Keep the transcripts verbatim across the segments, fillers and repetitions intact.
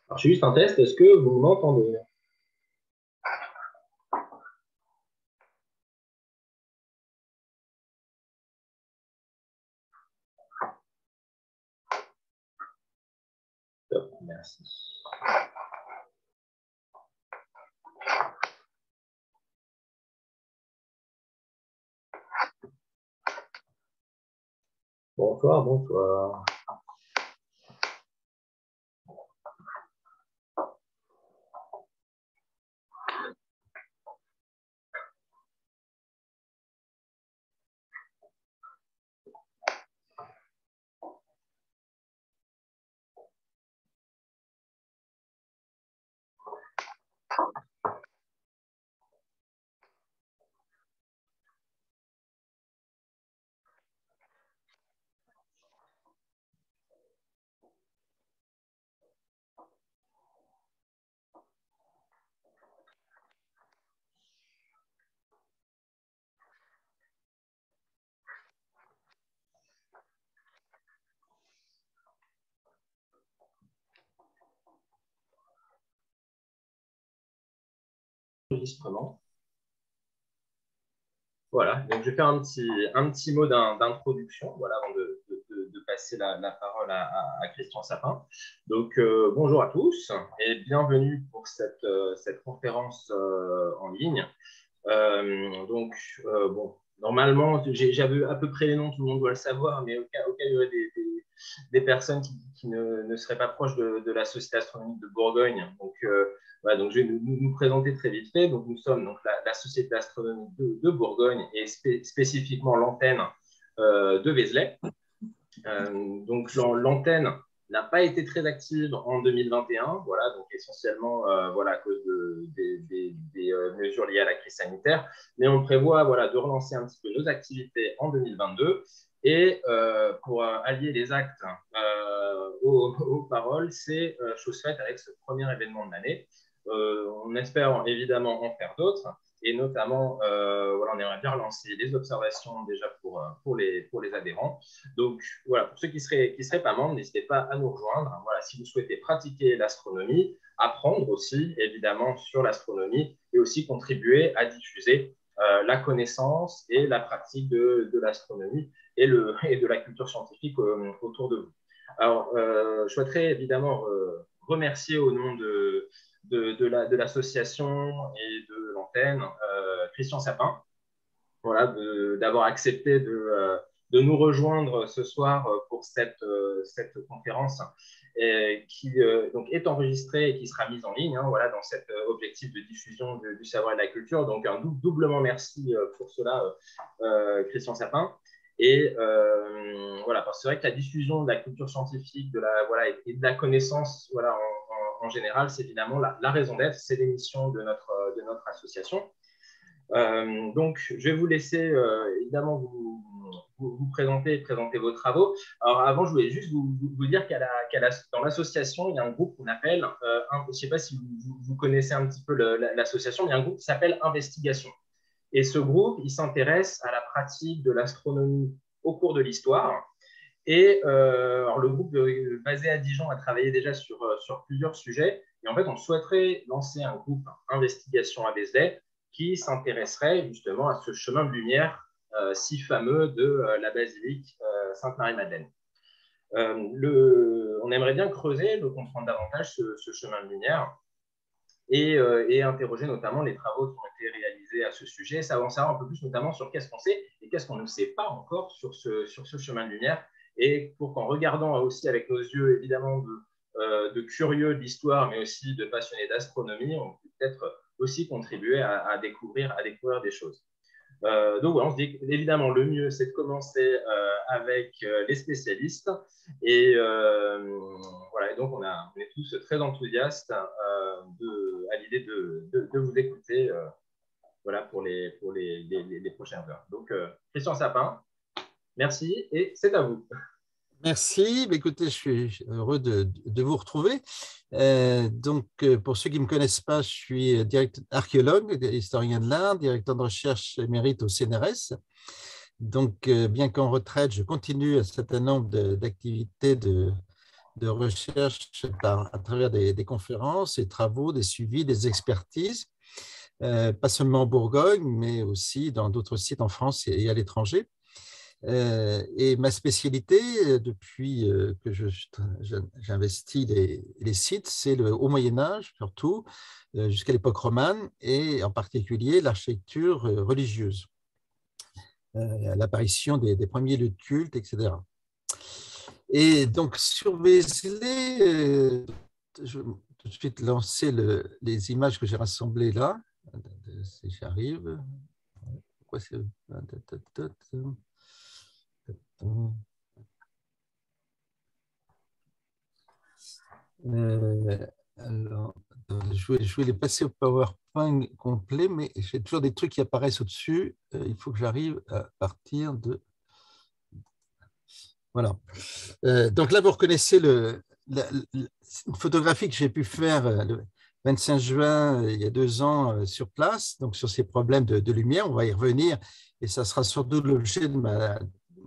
Alors, je fais juste un test, est-ce que vous m'entendez? Top, merci. Bonsoir, bonsoir. Enregistrement. Voilà, donc je vais faire un petit, un petit mot d'introduction, voilà, avant de, de, de passer la, la parole à, à, Christian Sapin. Donc, euh, bonjour à tous et bienvenue pour cette, euh, cette conférence euh, en ligne. Euh, donc, euh, bon, normalement, j'avais à peu près les noms, tout le monde doit le savoir, mais au cas, au cas où il y aurait des, des, des personnes qui, qui ne, ne, seraient pas proches de, de la Société astronomique de Bourgogne. Donc, euh, voilà, donc je vais nous, nous présenter très vite fait. Donc, nous sommes donc la, la Société astronomique de, de Bourgogne et spé spécifiquement l'antenne euh, de Vézelay. Euh, donc, l'antenne n'a pas été très active en deux mille vingt et un, voilà, donc essentiellement euh, voilà, à cause de, des, des, des euh, mesures liées à la crise sanitaire. Mais on prévoit voilà, de relancer un petit peu nos activités en deux mille vingt-deux. Et euh, pour euh, allier les actes euh, aux, aux paroles, c'est euh, chose faite avec ce premier événement de l'année. Euh, on espère évidemment en faire d'autres. Et notamment, euh, voilà, on aimerait bien relancer les observations déjà pour, pour, les, pour les adhérents. Donc, voilà, pour ceux qui ne seraient, qui seraient pas membres, n'hésitez pas à nous rejoindre. Voilà, si vous souhaitez pratiquer l'astronomie, apprendre aussi, évidemment, sur l'astronomie et aussi contribuer à diffuser euh, la connaissance et la pratique de, de l'astronomie et, le, et de la culture scientifique euh, autour de vous. Alors, euh, je souhaiterais évidemment euh, remercier au nom de de, de l'association la, et de l'antenne, euh, Christian Sapin, voilà, d'avoir accepté de, euh, de nous rejoindre ce soir pour cette, euh, cette conférence et qui euh, donc est enregistrée et qui sera mise en ligne, hein, voilà, dans cet objectif de diffusion de, du savoir et de la culture. Donc, un doublement merci pour cela, euh, Christian Sapin. Et euh, voilà, parce que c'est vrai que la diffusion de la culture scientifique, de la, voilà, et de la connaissance, voilà, en, en, en général, c'est évidemment la, la raison d'être, c'est l'émission de notre, de notre association. Euh, donc, je vais vous laisser euh, évidemment vous, vous, vous présenter et présenter vos travaux. Alors, avant, je voulais juste vous, vous dire qu'à la, qu'à la, dans l'association, il y a un groupe qu'on appelle, euh, un, je ne sais pas si vous, vous connaissez un petit peu l'association, mais il y a un groupe qui s'appelle Investigation. Et ce groupe, il s'intéresse à la pratique de l'astronomie au cours de l'histoire. Et euh, alors le groupe euh, basé à Dijon a travaillé déjà sur, euh, sur plusieurs sujets. Et en fait, on souhaiterait lancer un groupe Investigation à Vézelay qui s'intéresserait justement à ce chemin de lumière euh, si fameux de euh, la basilique euh, Sainte-Marie-Madeleine. Euh, le, on aimerait bien creuser, de comprendre davantage ce, ce chemin de lumière et, euh, et interroger notamment les travaux qui ont été réalisés à ce sujet, ça va en savoir un peu plus notamment sur qu'est-ce qu'on sait et qu'est-ce qu'on ne sait pas encore sur ce, sur ce chemin de lumière, et pour qu'en regardant aussi avec nos yeux évidemment de, euh, de curieux de l'histoire, mais aussi de passionnés d'astronomie, on peut peut-être aussi contribuer à, à, découvrir, à découvrir des choses. Euh, donc, voilà, on se dit évidemment, le mieux, c'est de commencer euh, avec euh, les spécialistes. Et euh, voilà, et donc, on, a, on est tous très enthousiastes euh, de, à l'idée de, de, de, vous écouter euh, voilà, pour, les, pour les, les, les prochaines heures. Donc, euh, Christian Sapin, merci et c'est à vous. Merci. Écoutez, je suis heureux de, de vous retrouver. Euh, donc, pour ceux qui ne me connaissent pas, je suis directeur archéologue, historien de l'art, directeur de recherche émérite au C N R S. Donc, bien qu'en retraite, je continue un certain nombre d'activités de, de recherche par, à travers des, des conférences, des travaux, des suivis, des expertises, euh, pas seulement en Bourgogne, mais aussi dans d'autres sites en France et à l'étranger. Euh, et ma spécialité, depuis euh, que j'investis les, les sites, c'est le haut Moyen-Âge, surtout, euh, jusqu'à l'époque romane, et en particulier l'architecture euh, religieuse, euh, l'apparition des, des premiers lieux de culte, et cetera. Et donc, sur Vézelay, euh, je vais tout de suite lancer le, les images que j'ai rassemblées là, si j'arrive. Pourquoi c'est... Euh, alors, je vais, je vais les passer au PowerPoint complet, mais j'ai toujours des trucs qui apparaissent au-dessus. Euh, il faut que j'arrive à partir de... Voilà. Euh, donc là, vous reconnaissez le, la, la, une photographie que j'ai pu faire le vingt-cinq juin, il y a deux ans, sur place, donc sur ces problèmes de, de lumière. On va y revenir et ça sera surtout l'objet de ma,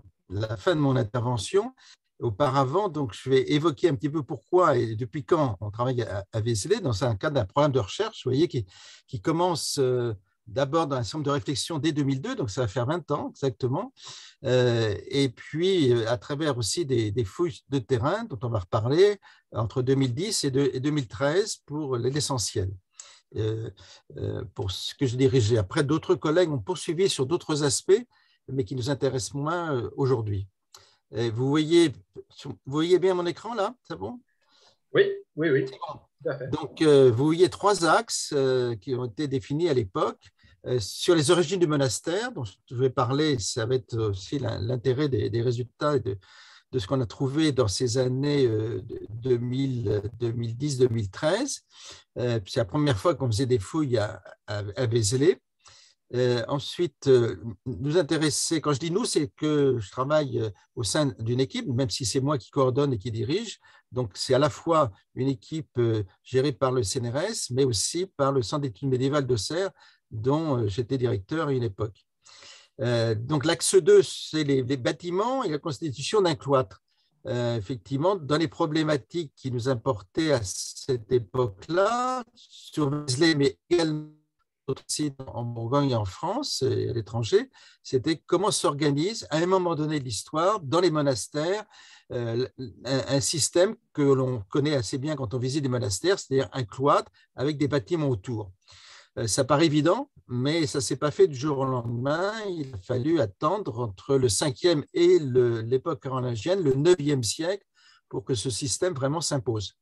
la fin de mon intervention. Auparavant, donc, je vais évoquer un petit peu pourquoi et depuis quand on travaille à, à Vézelay dans un cadre d'un programme de recherche, vous voyez, qui, qui commence euh, d'abord dans un centre de réflexion dès deux mille deux, donc ça va faire vingt ans exactement, euh, et puis à travers aussi des, des fouilles de terrain dont on va reparler entre deux mille dix et, de, et deux mille treize pour l'essentiel. Euh, euh, pour ce que je dirigeais. Après, d'autres collègues ont poursuivi sur d'autres aspects, mais qui nous intéressent moins euh, aujourd'hui. Vous voyez, vous voyez bien mon écran là, c'est bon? Oui, oui, oui. Tout à fait. Donc, euh, vous voyez trois axes euh, qui ont été définis à l'époque. Euh, sur les origines du monastère, dont je vais parler, ça va être aussi l'intérêt des, des résultats et de, de ce qu'on a trouvé dans ces années euh, deux mille, deux mille dix deux mille treize. Euh, c'est la première fois qu'on faisait des fouilles à, à, à Vézelay. Euh, ensuite, euh, nous intéresser, quand je dis nous, c'est que je travaille euh, au sein d'une équipe, même si c'est moi qui coordonne et qui dirige. Donc, c'est à la fois une équipe euh, gérée par le C N R S, mais aussi par le Centre d'études médiévales d'Auxerre, dont euh, j'étais directeur à une époque. Euh, donc, l'axe deux, c'est les, les bâtiments et la constitution d'un cloître. Euh, effectivement, dans les problématiques qui nous importaient à cette époque-là, sur Vézelay, mais également aussi en Bourgogne et en France et à l'étranger, c'était comment s'organise à un moment donné de l'histoire, dans les monastères, euh, un, un système que l'on connaît assez bien quand on visite des monastères, c'est-à-dire un cloître avec des bâtiments autour. Euh, ça paraît évident, mais ça ne s'est pas fait du jour au lendemain. Il a fallu attendre entre le cinquième et l'époque carolingienne, le neuvième siècle, pour que ce système vraiment s'impose.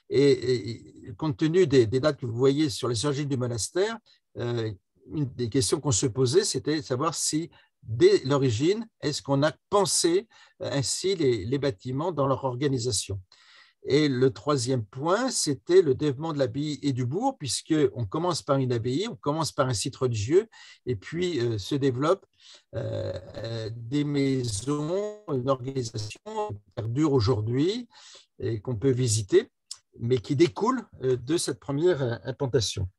Et, et compte tenu des, des dates que vous voyez sur les origines du monastère, euh, une des questions qu'on se posait, c'était de savoir si, dès l'origine, est-ce qu'on a pensé ainsi les, les bâtiments dans leur organisation. Et le troisième point, c'était le développement de l'abbaye et du bourg, puisqu'on commence par une abbaye, on commence par un site religieux, et puis euh, se développe euh, des maisons, une organisation qui perdure aujourd'hui et qu'on peut visiter, mais qui découle de cette première implantation.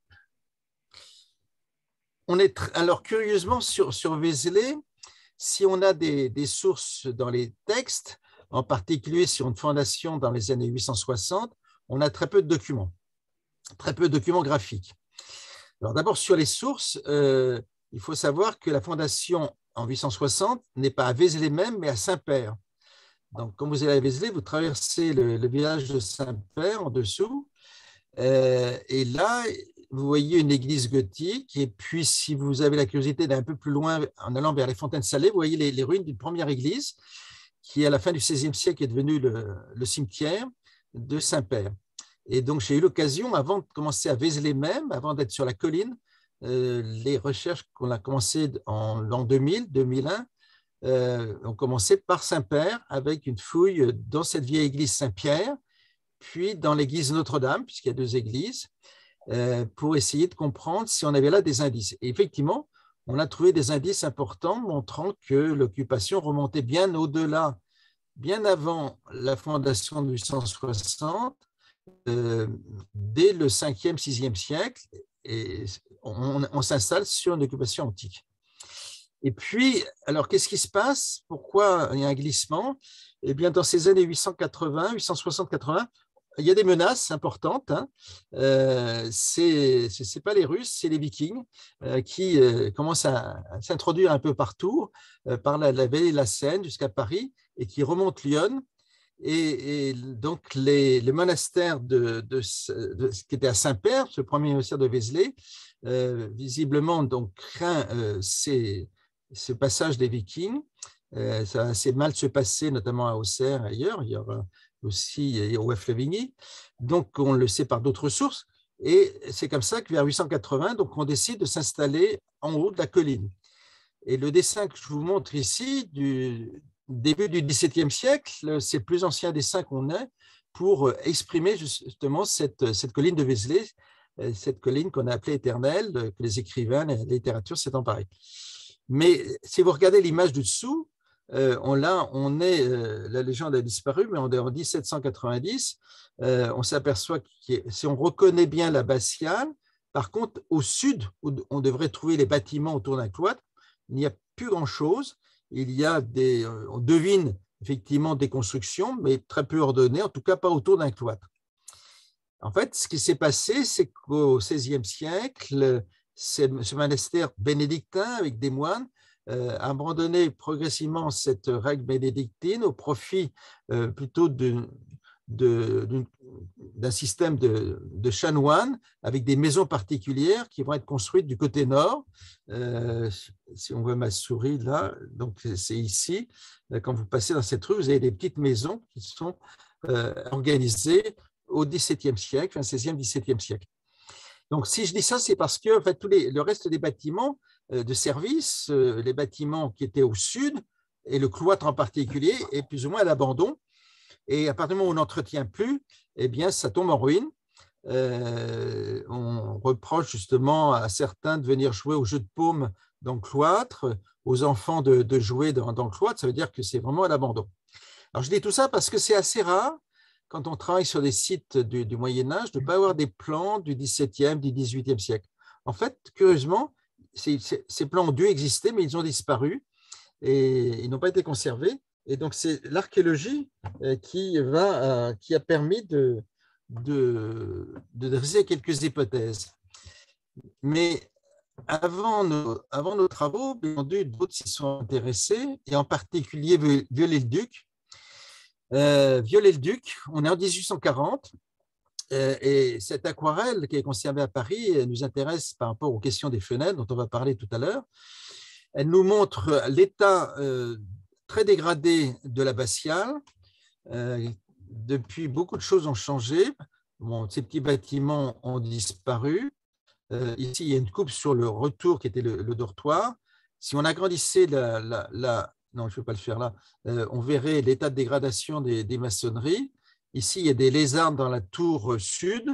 On est alors curieusement sur, sur Vézelay, si on a des, des sources dans les textes, en particulier sur une fondation dans les années huit cent soixante, on a très peu de documents, très peu de documents graphiques. Alors d'abord sur les sources, euh, il faut savoir que la fondation en huit cent soixante n'est pas à Vézelay même, mais à Saint-Père. Donc, quand vous allez à Vézelay, vous traversez le, le village de Saint-Père en dessous, euh, et là, vous voyez une église gothique, et puis si vous avez la curiosité d'aller un peu plus loin en allant vers les fontaines salées, vous voyez les, les ruines d'une première église qui, à la fin du seizième siècle, est devenue le, le cimetière de Saint-Père. Et donc, j'ai eu l'occasion, avant de commencer à Vézelay même, avant d'être sur la colline, euh, les recherches qu'on a commencées en l'an deux mille, deux mille un, Euh, on commençait par Saint-Père avec une fouille dans cette vieille église Saint-Pierre, puis dans l'église Notre-Dame, puisqu'il y a deux églises, euh, pour essayer de comprendre si on avait là des indices. Et effectivement, on a trouvé des indices importants montrant que l'occupation remontait bien au-delà, bien avant la fondation de huit cent soixante, euh, dès le cinquième, sixième siècle, et on, on s'installe sur une occupation antique. Et puis, alors, qu'est-ce qui se passe? Pourquoi il y a un glissement? Eh bien, dans ces années huit cent quatre-vingts, huit cent soixante quatre-vingts, il y a des menaces importantes. Hein. Euh, c'est c'est pas les Russes, c'est les Vikings euh, qui euh, commencent à, à s'introduire un peu partout, euh, par la, la vallée de la Seine jusqu'à Paris, et qui remontent Lyon. Et, et donc, les, les monastères de, de, de, qui étaient à Saint-Père, ce premier monastère de Vézelay, euh, visiblement donc, craint euh, ces, ce passage des Vikings. Euh, ça va assez mal se passer, notamment à Auxerre et ailleurs. Il y aura aussi au Flevigny. Donc, on le sait par d'autres sources. Et c'est comme ça que vers huit cent quatre-vingts, donc, on décide de s'installer en haut de la colline. Et le dessin que je vous montre ici, du début du dix-septième siècle, c'est le plus ancien dessin qu'on ait pour exprimer justement cette, cette colline de Vézelay, cette colline qu'on a appelée éternelle, que les écrivains, la littérature s'est emparée. Mais si vous regardez l'image du dessous, euh, on, là, on est, euh, la légende a disparu, mais on est en dix-sept cent quatre-vingt-dix, euh, on s'aperçoit que si on reconnaît bien l'abbatiale, par contre, au sud, où on devrait trouver les bâtiments autour d'un cloître, il n'y a plus grand-chose. Il y a des, on devine effectivement des constructions, mais très peu ordonnées, en tout cas pas autour d'un cloître. En fait, ce qui s'est passé, c'est qu'au seizième siècle, ce monastère bénédictin avec des moines euh, a abandonné progressivement cette règle bénédictine au profit euh, plutôt de, de, d'un système de, de chanoines avec des maisons particulières qui vont être construites du côté nord. Euh, si on voit ma souris là, donc c'est ici. Quand vous passez dans cette rue, vous avez des petites maisons qui sont euh, organisées au dix-septième siècle, seizième, dix-septième siècle. Donc, si je dis ça, c'est parce que en fait, tous les, le reste des bâtiments euh, de service, euh, les bâtiments qui étaient au sud, et le cloître en particulier, est plus ou moins à l'abandon. Et à partir du moment où on n'entretient plus, eh bien, ça tombe en ruine. Euh, on reproche justement à certains de venir jouer au jeu de paume dans le cloître, aux enfants de, de jouer dans, dans le cloître. Ça veut dire que c'est vraiment à l'abandon. Alors, je dis tout ça parce que c'est assez rare, quand on travaille sur des sites du, du Moyen-Âge, de ne pas avoir des plans du dix-septième, du dix-huitième siècle. En fait, curieusement, ces, ces plans ont dû exister, mais ils ont disparu et ils n'ont pas été conservés. Et donc, c'est l'archéologie qui, va, qui a permis de, de, de dresser quelques hypothèses. Mais avant nos, avant nos travaux, bien entendu, d'autres s'y sont intéressés, et en particulier Viollet-le-Duc. Euh, Viollet-le-Duc, on est en dix-huit cent quarante, euh, et cette aquarelle qui est conservée à Paris nous intéresse par rapport aux questions des fenêtres, dont on va parler tout à l'heure. Elle nous montre l'état euh, très dégradé de l'abbatiale. Euh, depuis, beaucoup de choses ont changé. Bon, ces petits bâtiments ont disparu. Euh, ici, il y a une coupe sur le retour qui était le, le dortoir. Si on agrandissait la, la, la non, je ne vais pas le faire là, euh, on verrait l'état de dégradation des, des maçonneries. Ici, il y a des lézardes dans la tour sud.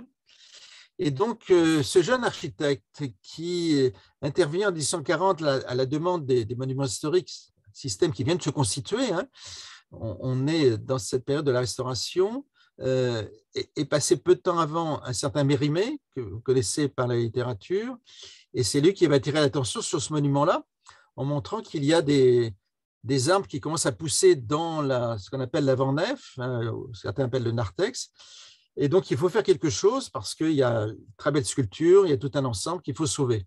Et donc, euh, ce jeune architecte qui intervient en dix-huit cent quarante à la, à la demande des, des monuments historiques, système qui vient de se constituer, hein, on, on est dans cette période de la Restauration, euh, est, est passé peu de temps avant un certain Mérimée, que vous connaissez par la littérature, et c'est lui qui va attirer l'attention sur ce monument-là, en montrant qu'il y a des, des arbres qui commencent à pousser dans la, ce qu'on appelle l'avant-nef, hein, certains appellent le narthex. Et donc, il faut faire quelque chose parce qu'il y a une très belle sculpture, il y a tout un ensemble qu'il faut sauver.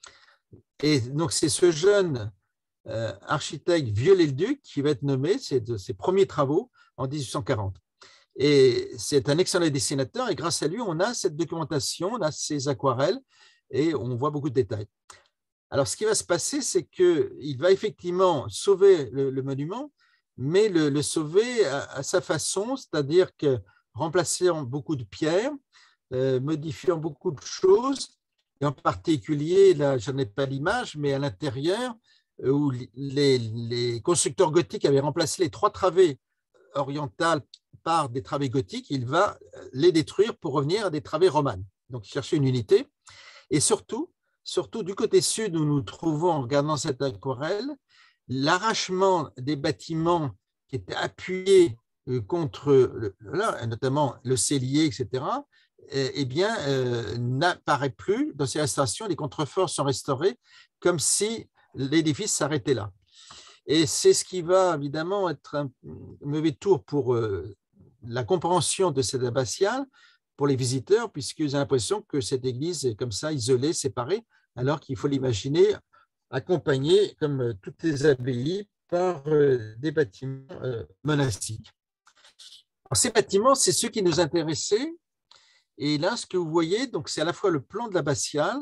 Et donc, c'est ce jeune euh, architecte Viollet-le-Duc qui va être nommé, c'est de ses premiers travaux en dix-huit cent quarante. Et c'est un excellent dessinateur et grâce à lui, on a cette documentation, on a ces aquarelles et on voit beaucoup de détails. Alors, ce qui va se passer, c'est qu'il va effectivement sauver le, le monument, mais le, le sauver à, à sa façon, c'est-à-dire que remplaçant beaucoup de pierres, euh, modifiant beaucoup de choses, et en particulier, là, je n'en ai pas l'image, mais à l'intérieur, où les, les constructeurs gothiques avaient remplacé les trois travées orientales par des travées gothiques, il va les détruire pour revenir à des travées romanes. Donc, chercher une unité. Et surtout, surtout du côté sud où nous trouvons, en regardant cette aquarelle, l'arrachement des bâtiments qui étaient appuyés contre, le, là, notamment le cellier, et cetera, eh bien, euh, n'apparaît plus dans ces restaurations. Les contreforts sont restaurés comme si l'édifice s'arrêtait là. Et c'est ce qui va évidemment être un mauvais tour pour euh, la compréhension de cette abbatiale pour les visiteurs, puisqu'ils ont l'impression que cette église est comme ça, isolée, séparée, alors qu'il faut l'imaginer accompagnée, comme toutes les abbayes, par euh, des bâtiments euh, monastiques. Alors, ces bâtiments, c'est ceux qui nous intéressaient. Et là, ce que vous voyez, donc, c'est à la fois le plan de l'abbatiale,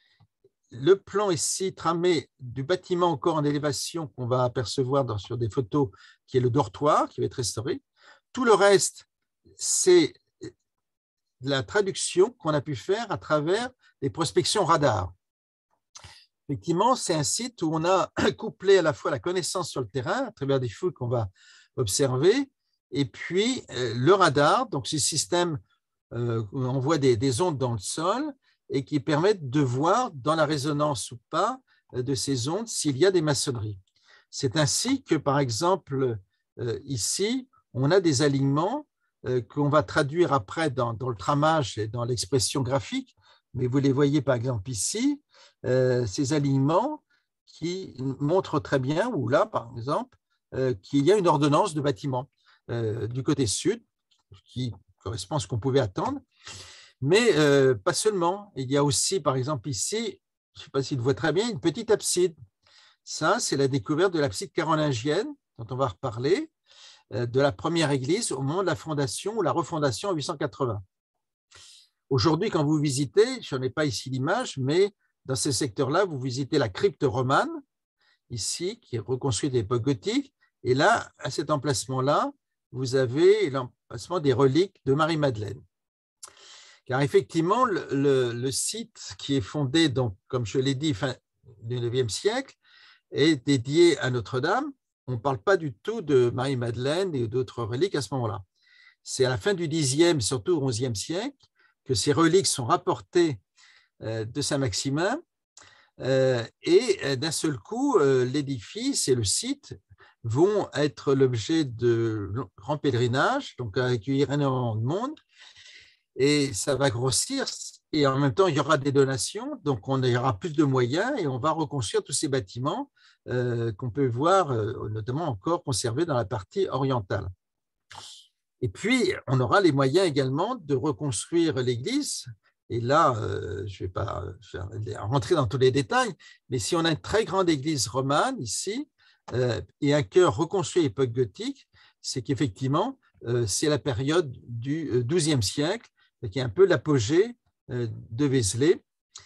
le plan ici tramé du bâtiment encore en élévation qu'on va apercevoir dans, sur des photos, qui est le dortoir, qui va être restauré. Tout le reste, c'est la traduction qu'on a pu faire à travers les prospections radar. Effectivement, c'est un site où on a couplé à la fois la connaissance sur le terrain, à travers des fouilles qu'on va observer, et puis euh, le radar, donc ce système euh, où on voit des, des ondes dans le sol et qui permettent de voir dans la résonance ou pas de ces ondes s'il y a des maçonneries. C'est ainsi que, par exemple, euh, ici, on a des alignements euh, qu'on va traduire après dans, dans le tramage et dans l'expression graphique, mais vous les voyez par exemple ici, euh, ces alignements qui montrent très bien, ou là par exemple, euh, qu'il y a une ordonnance de bâtiment euh, du côté sud, qui correspond à ce qu'on pouvait attendre, mais euh, pas seulement. Il y a aussi, par exemple ici, je ne sais pas s'il voit très bien, une petite abside. Ça, c'est la découverte de l'abside carolingienne, dont on va reparler, euh, de la première église au moment de la fondation ou la refondation en huit cent quatre-vingts. Aujourd'hui, quand vous visitez, je n'en ai pas ici l'image, mais dans ces secteurs-là, vous visitez la crypte romane, ici, qui est reconstruite à l'époque gothique, et là, à cet emplacement-là, vous avez l'emplacement des reliques de Marie-Madeleine. Car effectivement, le, le, le site qui est fondé, donc, comme je l'ai dit, fin du neuvième siècle, est dédié à Notre-Dame. On ne parle pas du tout de Marie-Madeleine et d'autres reliques à ce moment-là. C'est à la fin du dixième, surtout au onzième siècle, que ces reliques sont rapportées euh, de Saint-Maximin. Euh, et d'un seul coup, euh, l'édifice et le site vont être l'objet de grands pèlerinages, donc à accueillir énormément de monde. Et ça va grossir, et en même temps, il y aura des donations, donc on aura plus de moyens et on va reconstruire tous ces bâtiments euh, qu'on peut voir, euh, notamment encore conservés dans la partie orientale. Et puis, on aura les moyens également de reconstruire l'église. Et là, euh, je ne vais pas faire, rentrer dans tous les détails, mais si on a une très grande église romane ici, euh, et un chœur reconstruit à l'époque gothique, c'est qu'effectivement, euh, c'est la période du douzième siècle, qui est un peu l'apogée euh, de Vézelay,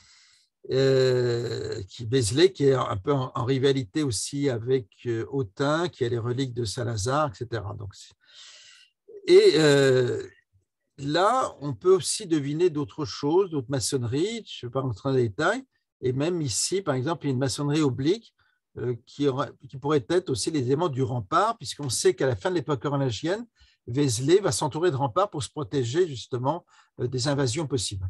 euh, qui, Vézelay qui est un peu en, en rivalité aussi avec euh, Autun, qui a les reliques de Saint-Lazare, et cetera. Donc, et euh, là, on peut aussi deviner d'autres choses, d'autres maçonneries, je ne vais pas rentrer dans les détails, et même ici, par exemple, il y a une maçonnerie oblique euh, qui, aura, qui pourrait être aussi les éléments du rempart, puisqu'on sait qu'à la fin de l'époque carolingienne, Vézelay va s'entourer de remparts pour se protéger justement euh, des invasions possibles.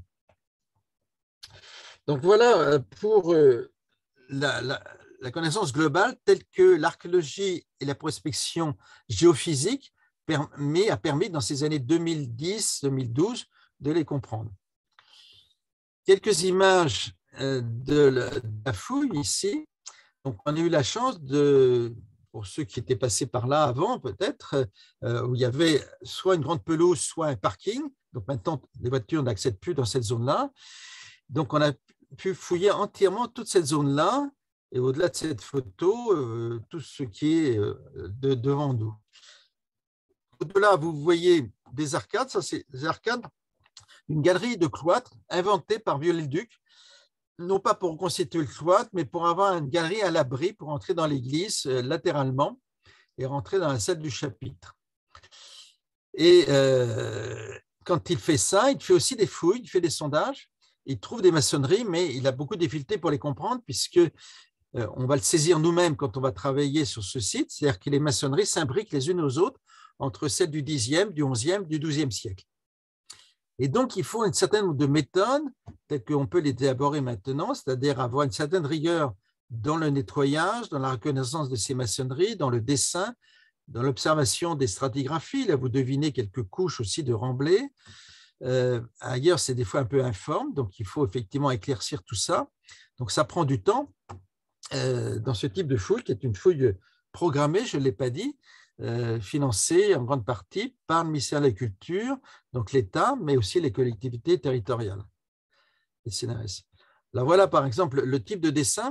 Donc voilà pour euh, la, la, la connaissance globale telle que l'archéologie et la prospection géophysique permet, a permis dans ces années deux mille dix deux mille douze de les comprendre. Quelques images de la, de la fouille ici. Donc, on a eu la chance de, pour ceux qui étaient passés par là avant peut-être, euh, où il y avait soit une grande pelouse, soit un parking. Donc maintenant, les voitures n'accèdent plus dans cette zone-là. Donc, on a pu fouiller entièrement toute cette zone-là et au-delà de cette photo, euh, tout ce qui est euh, de, devant nous. Au-delà, vous voyez des arcades, ça c'est des arcades, une galerie de cloîtres inventée par Viollet-le-Duc, non pas pour reconstituer le cloître, mais pour avoir une galerie à l'abri pour entrer dans l'église euh, latéralement et rentrer dans la salle du chapitre. Et euh, quand il fait ça, il fait aussi des fouilles, il fait des sondages, il trouve des maçonneries, mais il a beaucoup de difficultés pour les comprendre puisque euh, on va le saisir nous-mêmes quand on va travailler sur ce site, c'est-à-dire que les maçonneries s'imbriquent les unes aux autres entre celles du dixième, du onzième, du douzième siècle. Et donc, il faut une certaine de méthode, telle qu'on peut les élaborer maintenant, c'est-à-dire avoir une certaine rigueur dans le nettoyage, dans la reconnaissance de ces maçonneries, dans le dessin, dans l'observation des stratigraphies. Là, vous devinez quelques couches aussi de remblai. Euh, ailleurs, c'est des fois un peu informe, donc il faut effectivement éclaircir tout ça. Donc, ça prend du temps. euh, dans ce type de fouille, qui est une fouille programmée, je ne l'ai pas dit, euh, financée en grande partie par le ministère de la Culture, donc l'État, mais aussi les collectivités territoriales, les C N R S. Alors voilà, par exemple, le type de dessin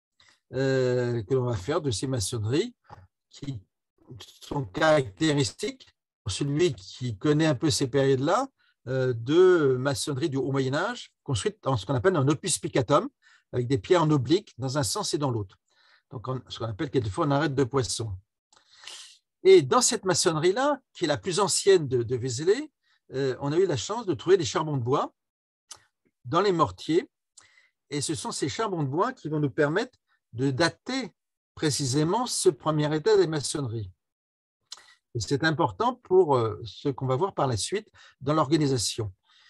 euh, que l'on va faire de ces maçonneries qui sont caractéristiques pour celui qui connaît un peu ces périodes-là euh, de maçonnerie du Haut Moyen-Âge, construite dans ce qu'on appelle un opus piccatum, avec des pierres en oblique dans un sens et dans l'autre. Donc, on, ce qu'on appelle quelquefois une arête de poisson. Et dans cette maçonnerie-là, qui est la plus ancienne de, de Vézelay, euh, on a eu la chance de trouver des charbons de bois dans les mortiers. Et ce sont ces charbons de bois qui vont nous permettre de dater précisément ce premier état des maçonneries. Et c'est important pour euh, ce qu'on va voir par la suite dans l'organisation.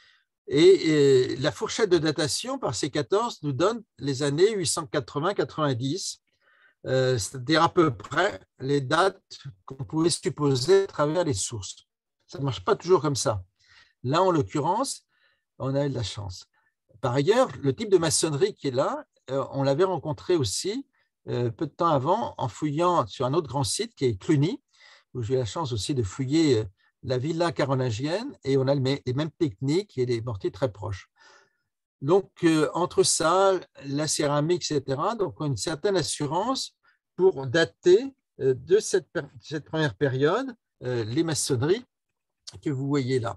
Et, et la fourchette de datation par C quatorze nous donne les années huit cent quatre-vingts quatre-vingt-dix, euh, c'est-à-dire à peu près les dates qu'on pouvait supposer à travers les sources. Ça ne marche pas toujours comme ça. Là, en l'occurrence, on a eu de la chance. Par ailleurs, le type de maçonnerie qui est là, euh, on l'avait rencontré aussi euh, peu de temps avant en fouillant sur un autre grand site qui est Cluny, où j'ai eu la chance aussi de fouiller la villa carolingienne, et on a les mêmes techniques et des mortiers très proches. Donc, euh, entre ça, la céramique, et cetera, donc on a une certaine assurance pour dater euh, de cette, cette première période euh, les maçonneries que vous voyez là.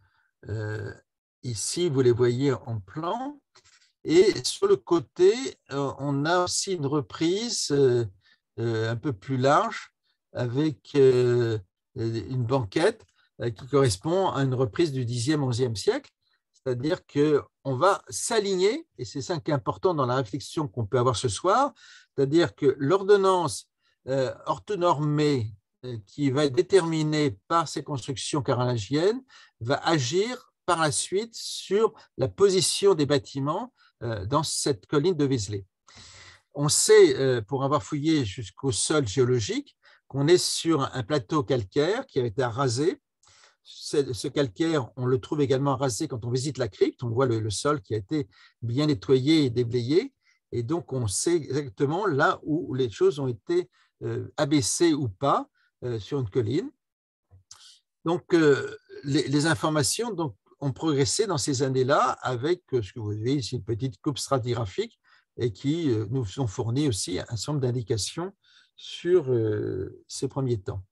Euh, ici, vous les voyez en plan. Et sur le côté, euh, on a aussi une reprise euh, euh, un peu plus large avec euh, une banquette euh, qui correspond à une reprise du dixième, onzième siècle. C'est-à-dire qu'on va s'aligner, et c'est ça qui est important dans la réflexion qu'on peut avoir ce soir, c'est-à-dire que l'ordonnance euh, orthonormée euh, qui va être déterminée par ces constructions carolingiennes va agir par la suite sur la position des bâtiments euh, dans cette colline de Vézelay. On sait, euh, pour avoir fouillé jusqu'au sol géologique, qu'on est sur un plateau calcaire qui a été rasé. Ce calcaire, on le trouve également rasé quand on visite la crypte. On voit le, le sol qui a été bien nettoyé et déblayé. Et donc, on sait exactement là où les choses ont été euh, abaissées ou pas euh, sur une colline. Donc, euh, les, les informations donc, ont progressé dans ces années-là avec ce que vous voyez ici, une petite coupe stratigraphique et qui euh, nous ont fourni aussi un certain nombre d'indications sur euh, ces premiers temps.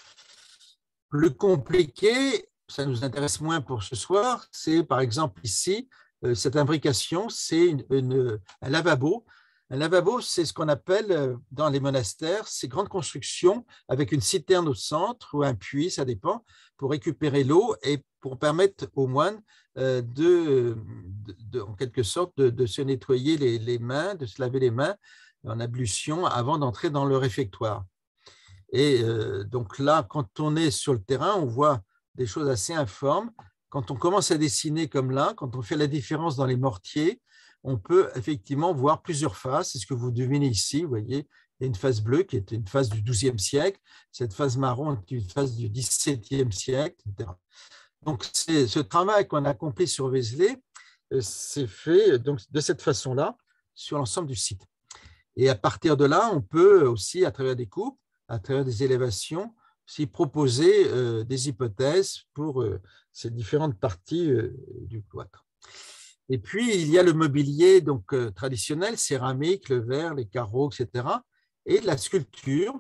Plus compliqué, ça nous intéresse moins pour ce soir, c'est par exemple ici, euh, cette imbrication, c'est une, une, un lavabo. Un lavabo, c'est ce qu'on appelle dans les monastères ces grandes constructions avec une citerne au centre ou un puits, ça dépend, pour récupérer l'eau et pour permettre aux moines euh, de, de, de, en quelque sorte, de, de se nettoyer les, les mains, de se laver les mains en ablution avant d'entrer dans le réfectoire. Et euh, donc là, quand on est sur le terrain, on voit des choses assez informes. Quand on commence à dessiner comme là, quand on fait la différence dans les mortiers, on peut effectivement voir plusieurs phases. C'est ce que vous devinez ici, vous voyez, il y a une phase bleue qui est une phase du douzième siècle, cette phase marron est une phase du dix-septième siècle, et cetera. Donc, ce travail qu'on a accompli sur Vézelay, c'est fait donc, de cette façon-là sur l'ensemble du site. Et à partir de là, on peut aussi, à travers des coupes, à travers des élévations, aussi proposer euh, des hypothèses pour euh, ces différentes parties euh, du cloître. Et puis, il y a le mobilier donc, euh, traditionnel, céramique, le verre, les carreaux, et cetera, et la sculpture.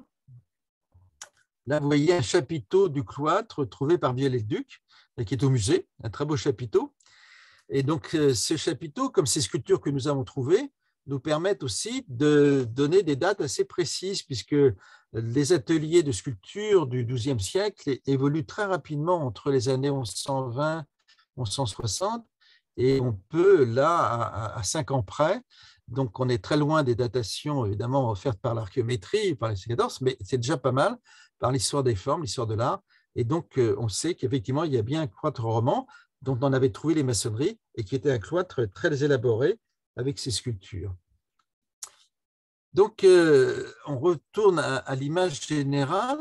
Là, vous voyez un chapiteau du cloître trouvé par Viollet-le-Duc, qui est au musée, un très beau chapiteau. Et donc, euh, ce chapiteau, comme ces sculptures que nous avons trouvées, nous permettent aussi de donner des dates assez précises, puisque les ateliers de sculpture du douzième siècle évoluent très rapidement entre les années mille cent vingt et mille cent soixante, et on peut, là, à, à cinq ans près, donc on est très loin des datations, évidemment, offertes par l'archéométrie, par les C quatorze, mais c'est déjà pas mal par l'histoire des formes, l'histoire de l'art, et donc on sait qu'effectivement, il y a bien un cloître roman dont on avait trouvé les maçonneries, et qui était un cloître très élaboré, avec ces sculptures. Donc, euh, on retourne à, à l'image générale.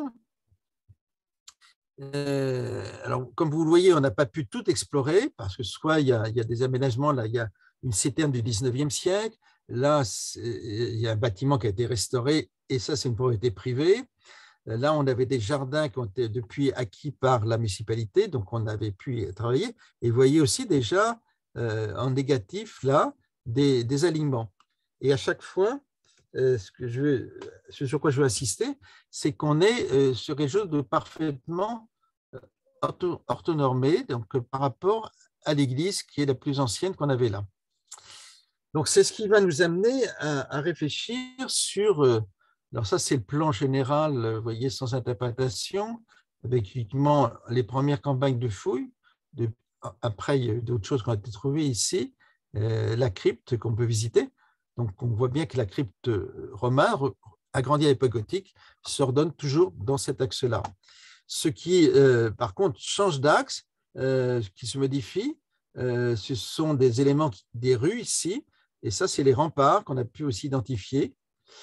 Euh, alors, comme vous le voyez, on n'a pas pu tout explorer, parce que soit il y a, il y a des aménagements, là, il y a une citerne du dix-neuvième siècle, Là, il y a un bâtiment qui a été restauré et ça, c'est une propriété privée. Là, on avait des jardins qui ont été depuis acquis par la municipalité, donc on avait pu travailler. Et vous voyez aussi déjà euh, en négatif, là, des, des alignements. Et à chaque fois, euh, ce, que je veux, ce sur quoi je veux insister, c'est qu'on est euh, sur quelque chose de parfaitement ortho, orthonormé, donc euh, par rapport à l'église qui est la plus ancienne qu'on avait là. Donc, c'est ce qui va nous amener à, à réfléchir sur... Euh, alors ça, c'est le plan général, vous voyez, sans interprétation, avec uniquement les premières campagnes de fouilles. De, après, il y a eu d'autres choses qui ont été trouvées ici, euh, la crypte qu'on peut visiter. Donc, on voit bien que la crypte romaine, agrandie à l'époque gothique, s'ordonne toujours dans cet axe-là. Ce qui, euh, par contre, change d'axe, euh, qui se modifie, euh, ce sont des éléments, des rues ici, et ça, c'est les remparts qu'on a pu aussi identifier.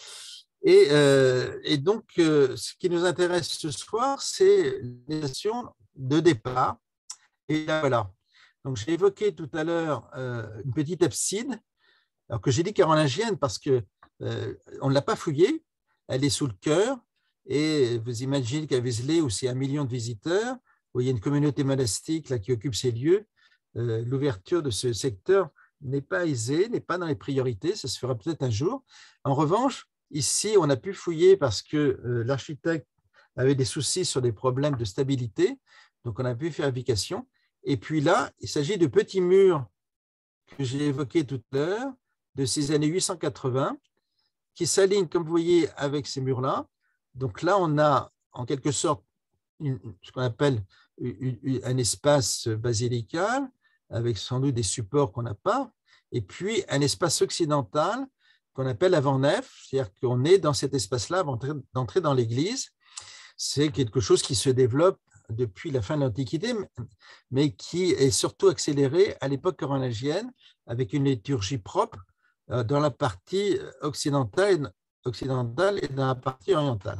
Et, euh, et donc, euh, ce qui nous intéresse ce soir, c'est les nations de départ. Et là, voilà. Donc, j'ai évoqué tout à l'heure euh, une petite abside, alors que j'ai dit carolingienne parce qu'on euh, ne l'a pas fouillée, elle est sous le chœur. Et vous imaginez qu'à Vézelay, où c'est un million de visiteurs, où il y a une communauté monastique là, qui occupe ces lieux, euh, l'ouverture de ce secteur n'est pas aisée, n'est pas dans les priorités, ça se fera peut-être un jour. En revanche, ici, on a pu fouiller parce que euh, l'architecte avait des soucis sur des problèmes de stabilité, donc on a pu faire application. Et puis là, il s'agit de petits murs que j'ai évoqués tout à l'heure, de ces années huit cent quatre-vingts, qui s'alignent, comme vous voyez, avec ces murs-là. Donc là, on a en quelque sorte une, ce qu'on appelle une, une, un espace basilical, avec sans doute des supports qu'on n'a pas, et puis un espace occidental qu'on appelle avant-nef, c'est-à-dire qu'on est dans cet espace-là avant d'entrer dans l'église. C'est quelque chose qui se développe depuis la fin de l'Antiquité, mais qui est surtout accéléré à l'époque carolingienne, avec une liturgie propre dans la partie occidentale, occidentale et dans la partie orientale.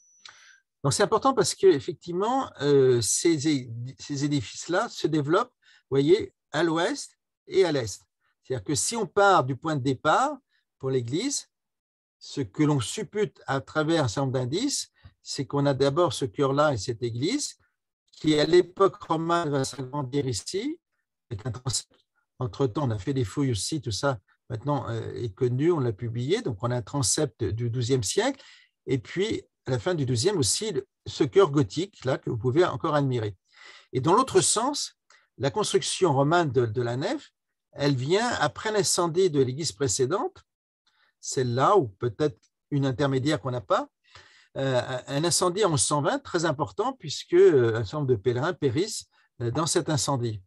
Donc c'est important parce qu'effectivement, euh, ces, ces édifices-là se développent, vous voyez, à l'ouest et à l'est. C'est-à-dire que si on part du point de départ pour l'église, ce que l'on suppute à travers un certain nombre d'indices, c'est qu'on a d'abord ce cœur-là et cette église, qui à l'époque romaine va s'agrandir ici, avec un transept. Entre-temps, on a fait des fouilles aussi, tout ça maintenant euh, est connu, on l'a publié, donc on a un transept du douzième siècle, et puis à la fin du douzième aussi, ce cœur gothique, là, que vous pouvez encore admirer. Et dans l'autre sens, la construction romane de, de la nef, elle vient après l'incendie de l'église précédente, celle-là, ou peut-être une intermédiaire qu'on n'a pas, euh, un incendie en onze cent vingt, très important, puisque euh, un certain nombre de pèlerins périssent euh, dans cet incendie.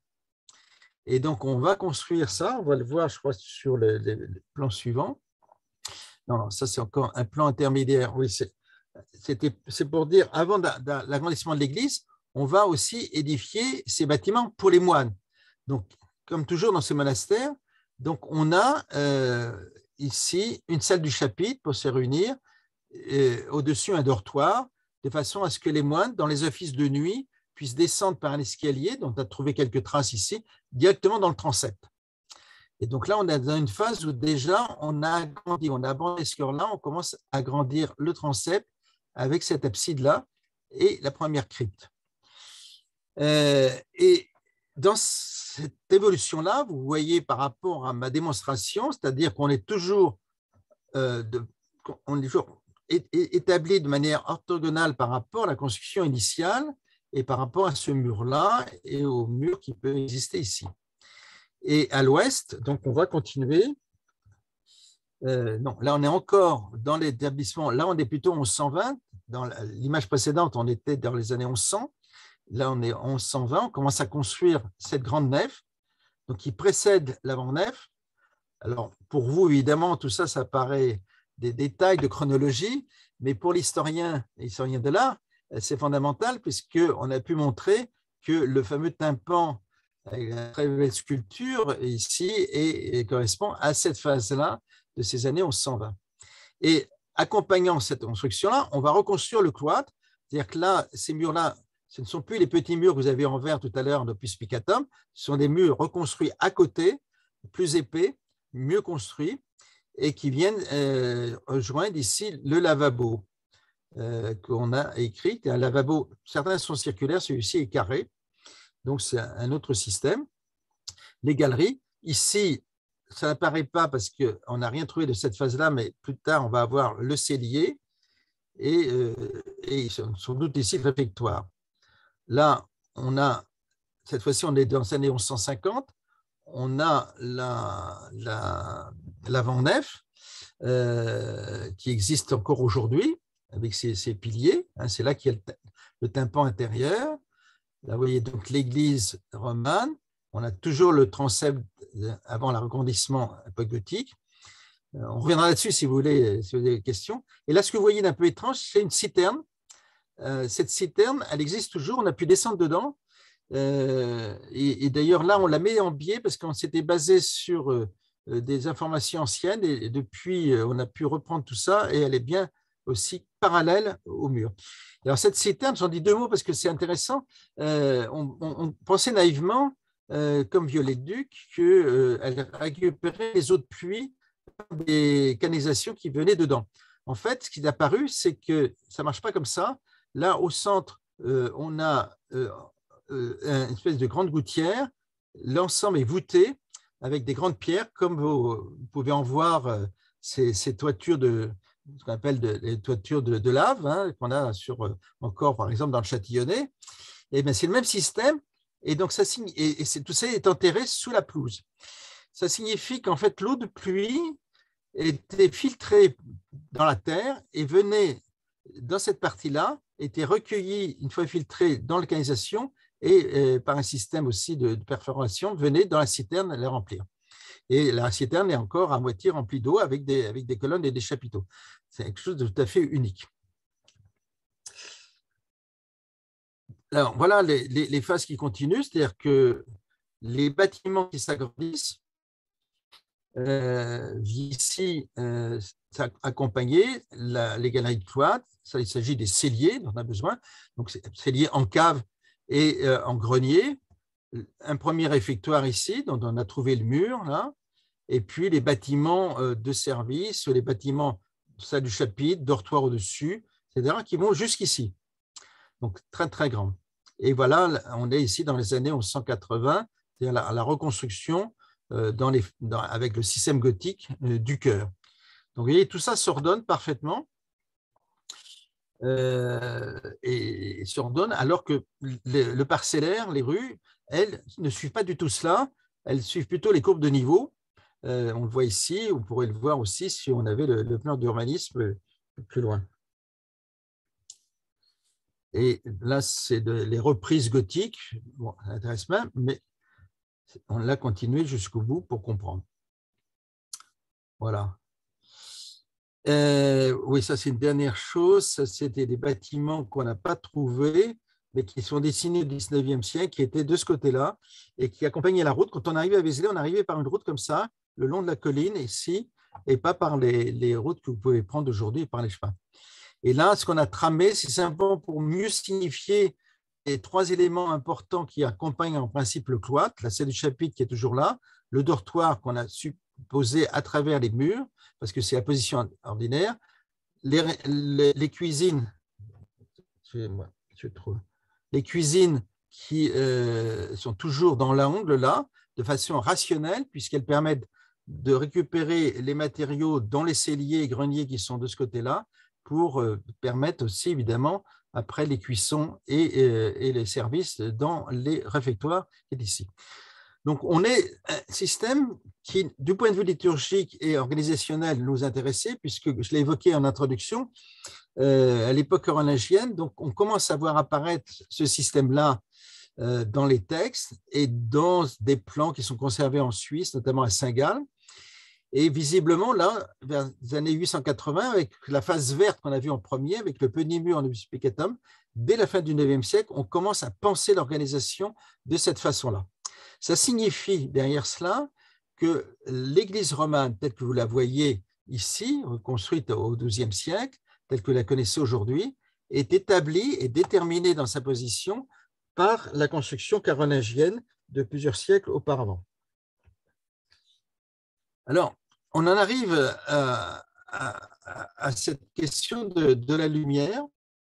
Et donc, on va construire ça, on va le voir, je crois, sur le, le, le plan suivant. Non, non, ça, c'est encore un plan intermédiaire. Oui, c'est pour dire, avant l'agrandissement de l'église, on va aussi édifier ces bâtiments pour les moines. Donc, comme toujours dans ce monastère, donc on a euh, ici une salle du chapitre pour se réunir, au-dessus un dortoir, de façon à ce que les moines, dans les offices de nuit, puissent descendre par un escalier, dont on a trouvé quelques traces ici, directement dans le transept. Et donc là, on est dans une phase où déjà, on a agrandi, on a abandonné ce cœur-là, on commence à agrandir le transept avec cette abside-là et la première crypte. Euh, et dans cette évolution-là, vous voyez par rapport à ma démonstration, c'est-à-dire qu'on est toujours, euh, de, on est toujours établi de manière orthogonale par rapport à la construction initiale et par rapport à ce mur-là et au mur qui peut exister ici. Et à l'ouest, donc on va continuer. Euh, non, là on est encore dans l'établissement, là on est plutôt en onze cent vingt, dans l'image précédente on était dans les années onze cents, là on est en onze cent vingt, on commence à construire cette grande nef, donc qui précède l'avant-nef. Alors pour vous évidemment tout ça, ça paraît des détails de chronologie, mais pour l'historien, l'historien de l'art, c'est fondamental puisqu'on a pu montrer que le fameux tympan avec la très belle sculpture ici et, et correspond à cette phase-là de ces années onze cent vingt. Et accompagnant cette construction-là, on va reconstruire le cloître, c'est-à-dire que là, ces murs-là, ce ne sont plus les petits murs que vous avez en vert tout à l'heure d'Opus Picatum, ce sont des murs reconstruits à côté, plus épais, mieux construits. et qui viennent euh, rejoindre ici le lavabo euh, qu'on a écrit. Un lavabo, certains sont circulaires, celui-ci est carré, donc c'est un autre système. Les galeries, ici, ça n'apparaît pas parce qu'on n'a rien trouvé de cette phase-là, mais plus tard, on va avoir le cellier et, euh, et sans doute ici le réfectoire. Là, on a, cette fois-ci, on est dans les années mille cent cinquante, on a l'avant-nef la, euh, qui existe encore aujourd'hui avec ses, ses piliers. Hein, c'est là qu'il y a le, le tympan intérieur. Là, vous voyez donc l'église romane. On a toujours le transept avant l'agrandissement gothique. On reviendra là-dessus si vous voulez, si vous avez des questions. Et là, ce que vous voyez d'un peu étrange, c'est une citerne. Euh, cette citerne, elle existe toujours. On a pu descendre dedans. Euh, et, et d'ailleurs, là, on la met en biais parce qu'on s'était basé sur euh, des informations anciennes. Et, et depuis, euh, on a pu reprendre tout ça et elle est bien aussi parallèle au mur. Alors, cette citerne, j'en dis deux mots parce que c'est intéressant. Euh, on, on, on pensait naïvement, euh, comme Viollet-le-Duc, qu'elle euh, récupérait les eaux de pluie des canalisations qui venaient dedans. En fait, ce qui est apparu, c'est que ça ne marche pas comme ça. Là, au centre, euh, on a euh, une espèce de grande gouttière. L'ensemble est voûté avec des grandes pierres, comme vous, vous pouvez en voir euh, ces, ces toitures de ce qu'on appelle de, les toitures de, de lave, hein, qu'on a sur, euh, encore, par exemple, dans le Châtillonnais. Et bien, c'est le même système. Et donc, ça signe, et, et tout ça est enterré sous la pelouse. Ça signifie qu'en fait, l'eau de pluie était filtrée dans la terre et venait dans cette partie-là, était recueillie une fois filtrée dans la canalisation et euh, par un système aussi de, de perforation, venait dans la citerne les remplir. Et la citerne est encore à moitié remplie d'eau avec des, avec des colonnes et des chapiteaux. C'est quelque chose de tout à fait unique. Alors, voilà les, les, les phases qui continuent, c'est-à-dire que les bâtiments qui s'agrandissent, euh, ici, euh, ça accompagné la, les galeries de cloître. Ça, il s'agit des celliers dont on a besoin. Donc, celliers en cave et euh, en grenier. Un premier réfectoire ici, dont on a trouvé le mur, là. Et puis les bâtiments euh, de service, les bâtiments, salle du chapitre, dortoir au-dessus, et cetera, qui vont jusqu'ici. Donc, très, très grand. Et voilà, on est ici dans les années mille cent quatre-vingts, c'est-à-dire la, la reconstruction euh, dans les, dans, avec le système gothique euh, du chœur. Donc, vous voyez, tout ça s'ordonne parfaitement euh, et, et s'ordonne alors que le, le parcellaire, les rues, elles ne suivent pas du tout cela. Elles suivent plutôt les courbes de niveau. Euh, on le voit ici, on pourrait le voir aussi si on avait le, le plan d'urbanisme plus loin. Et là, c'est les reprises gothiques. Bon, ça n'intéresse pas, mais on l'a continué jusqu'au bout pour comprendre. Voilà. Euh, oui, ça, c'est une dernière chose. Ça, c'était des bâtiments qu'on n'a pas trouvés, mais qui sont dessinés au dix-neuvième siècle, qui étaient de ce côté-là et qui accompagnaient la route. Quand on arrivait à Vézelay, on arrivait par une route comme ça, le long de la colline, ici, et pas par les, les routes que vous pouvez prendre aujourd'hui par les chemins. Et là, ce qu'on a tramé, c'est simplement pour mieux signifier les trois éléments importants qui accompagnent en principe le cloître, la salle du chapitre qui est toujours là, le dortoir qu'on a supposé à travers les murs, parce que c'est la position ordinaire, les, les, les cuisines, moi, je trouve, les cuisines qui euh, sont toujours dans l'angle là, de façon rationnelle, puisqu'elles permettent de récupérer les matériaux dans les celliers et greniers qui sont de ce côté-là, pour euh, permettre aussi, évidemment, après les cuissons et, euh, et les services dans les réfectoires qui est ici. Donc, on est un système qui, du point de vue liturgique et organisationnel, nous intéressait, puisque je l'ai évoqué en introduction, euh, à l'époque carolingienne, donc on commence à voir apparaître ce système-là euh, dans les textes et dans des plans qui sont conservés en Suisse, notamment à Saint-Gall. Et visiblement, là, vers les années huit cent quatre-vingts, avec la phase verte qu'on a vue en premier, avec le petit mur en obus peccatum, dès la fin du neuvième siècle, on commence à penser l'organisation de cette façon-là. Ça signifie, derrière cela, que l'église romane, telle que vous la voyez ici, reconstruite au douzième siècle, telle que vous la connaissez aujourd'hui, est établie et déterminée dans sa position par la construction carolingienne de plusieurs siècles auparavant. Alors, on en arrive à, à, à cette question de, de la lumière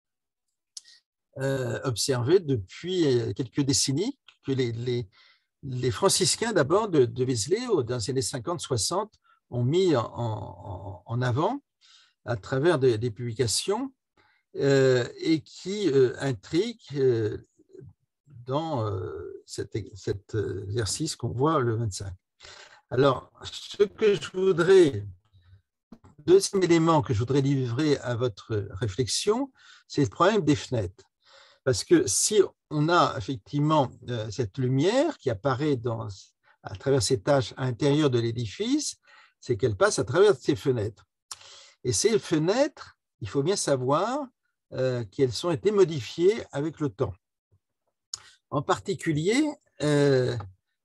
euh, observée depuis quelques décennies, que les, les, les franciscains d'abord de, de Vézelay, dans les années cinquante soixante, ont mis en, en, en avant à travers des, des publications euh, et qui euh, intriguent euh, dans euh, cet, cet exercice qu'on voit le vingt-cinq. Alors, ce que je voudrais, deuxième élément que je voudrais livrer à votre réflexion, c'est le problème des fenêtres. Parce que si on a effectivement euh, cette lumière qui apparaît dans, à travers ces taches à l'intérieur de l'édifice, c'est qu'elle passe à travers ces fenêtres. Et ces fenêtres, il faut bien savoir euh, qu'elles ont été modifiées avec le temps. En particulier, euh,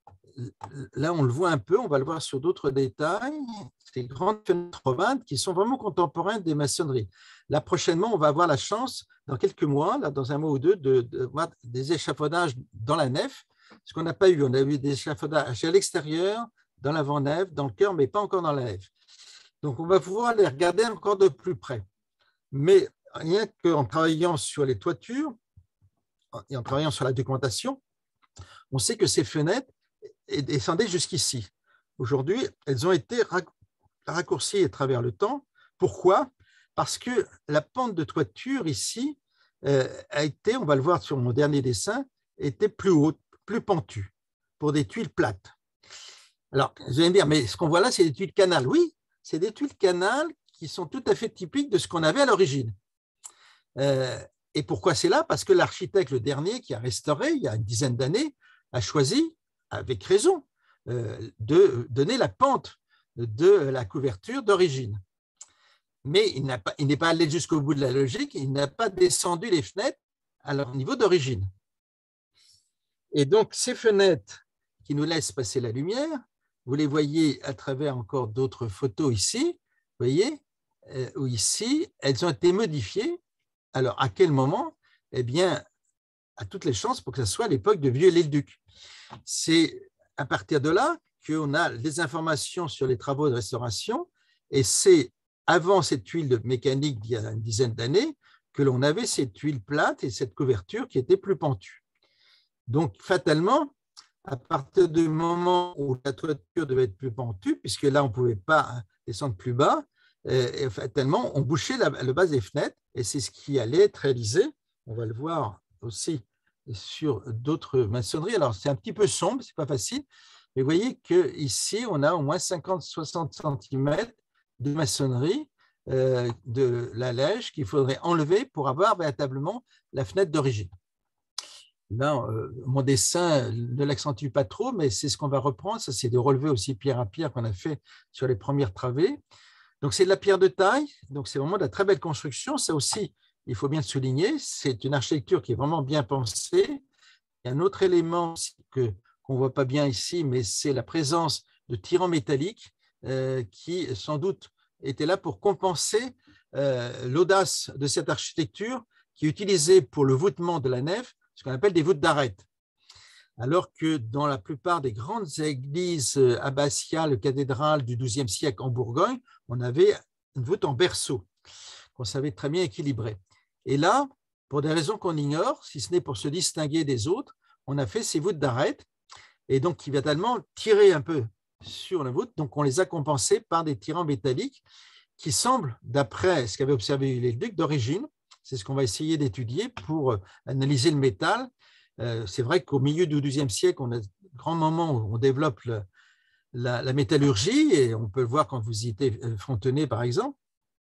là on le voit un peu, on va le voir sur d'autres détails, ces grandes fenêtres ovales qui sont vraiment contemporaines des maçonneries. Là prochainement, on va avoir la chance, dans quelques mois, là, dans un mois ou deux, de, de voir des échafaudages dans la nef, ce qu'on n'a pas eu. On a eu des échafaudages à l'extérieur, dans l'avant-nef, dans le chœur, mais pas encore dans la nef. Donc on va pouvoir les regarder encore de plus près. Mais rien qu'en travaillant sur les toitures et en travaillant sur la documentation, on sait que ces fenêtres descendaient jusqu'ici. Aujourd'hui, elles ont été raccourcies à travers le temps. Pourquoi? Parce que la pente de toiture ici euh, a été, on va le voir sur mon dernier dessin, était plus haute, plus pentue, pour des tuiles plates. Alors, vous allez me dire, mais ce qu'on voit là, c'est des tuiles canal. Oui, c'est des tuiles canal qui sont tout à fait typiques de ce qu'on avait à l'origine. Euh, et pourquoi c'est là? Parce que l'architecte, le dernier, qui a restauré il y a une dizaine d'années, a choisi, avec raison, euh, de donner la pente de la couverture d'origine. Mais il n'a pas, il n'est pas allé jusqu'au bout de la logique, il n'a pas descendu les fenêtres à leur niveau d'origine. Et donc, ces fenêtres qui nous laissent passer la lumière, vous les voyez à travers encore d'autres photos ici, vous voyez, euh, où ici, elles ont été modifiées. Alors, à quel moment? Eh bien, à toutes les chances pour que ce soit l'époque de Viollet-le-Duc. C'est à partir de là qu'on a des informations sur les travaux de restauration, et c'est avant cette tuile mécanique d'il y a une dizaine d'années que l'on avait cette tuile plate et cette couverture qui était plus pentue. Donc, fatalement, à partir du moment où la toiture devait être plus pentue, puisque là, on ne pouvait pas descendre plus bas, et fatalement, on bouchait la, le bas des fenêtres, et c'est ce qui allait être réalisé. On va le voir aussi sur d'autres maçonneries. Alors, c'est un petit peu sombre, ce n'est pas facile, mais vous voyez qu'ici, on a au moins cinquante à soixante centimètres de maçonnerie euh, de la lège qu'il faudrait enlever pour avoir véritablement la fenêtre d'origine. Là, euh, mon dessin ne l'accentue pas trop, mais c'est ce qu'on va reprendre. Ça, c'est de relever aussi pierre à pierre qu'on a fait sur les premières travées. Donc, c'est de la pierre de taille. Donc, c'est vraiment de la très belle construction. Ça aussi, il faut bien le souligner. C'est une architecture qui est vraiment bien pensée. Il y a un autre élément que, qu'on ne voit pas bien ici, mais c'est la présence de tirants métalliques euh, qui, sans doute, étaient là pour compenser euh, l'audace de cette architecture qui est utilisée pour le voûtement de la nef, ce qu'on appelle des voûtes d'arête. Alors que dans la plupart des grandes églises abbatiales, cathédrales du douzième siècle en Bourgogne, on avait une voûte en berceau qu'on savait très bien équilibrer. Et là, pour des raisons qu'on ignore, si ce n'est pour se distinguer des autres, on a fait ces voûtes d'arête, et donc qui vitalement tirer un peu sur la voûte. Donc on les a compensées par des tirants métalliques qui semblent, d'après ce qu'avait observé Viollet-le-Duc, d'origine. C'est ce qu'on va essayer d'étudier pour analyser le métal. C'est vrai qu'au milieu du douzième siècle, on a un grand moment où on développe le, la, la métallurgie, et on peut le voir quand vous y êtes frontonné, par exemple.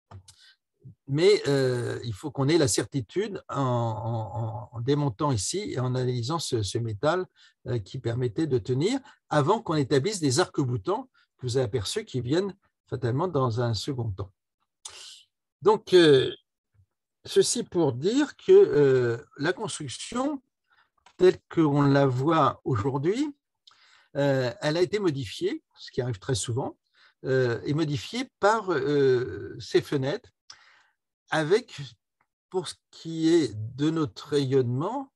Mais euh, il faut qu'on ait la certitude en, en, en démontant ici et en analysant ce, ce métal euh, qui permettait de tenir avant qu'on établisse des arcs-boutants que vous avez aperçus qui viennent fatalement dans un second temps. Donc, euh, ceci pour dire que euh, la construction, telle qu'on la voit aujourd'hui, euh, elle a été modifiée, ce qui arrive très souvent, euh, et modifiée par euh, ces fenêtres, avec, pour ce qui est de notre rayonnement,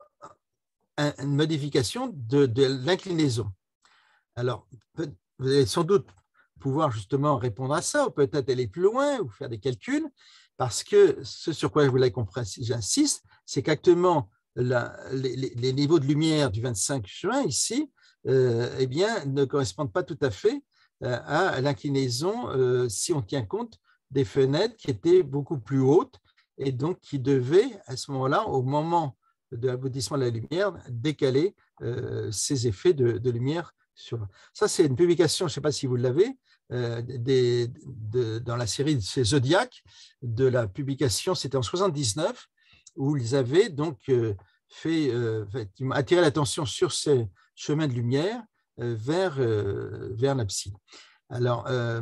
une modification de, de l'inclinaison. Alors, vous avez sans doute pouvoir justement répondre à ça, ou peut-être aller plus loin, ou faire des calculs, parce que ce sur quoi je voulais qu'on précise, j'insiste, c'est qu'actuellement, la, les, les niveaux de lumière du vingt-cinq juin ici, euh, eh bien, ne correspondent pas tout à fait euh, à l'inclinaison euh, si on tient compte des fenêtres qui étaient beaucoup plus hautes et donc qui devaient, à ce moment-là, au moment de l'aboutissement de la lumière, décaler euh, ces effets de, de lumière sur. Ça, c'est une publication, je ne sais pas si vous l'avez, euh, des, de, dans la série de ces Zodiac, de la publication, c'était en soixante-dix-neuf, où ils avaient donc euh, fait, euh, attiré l'attention sur ces chemins de lumière euh, vers, euh, vers l'abside. Alors, euh,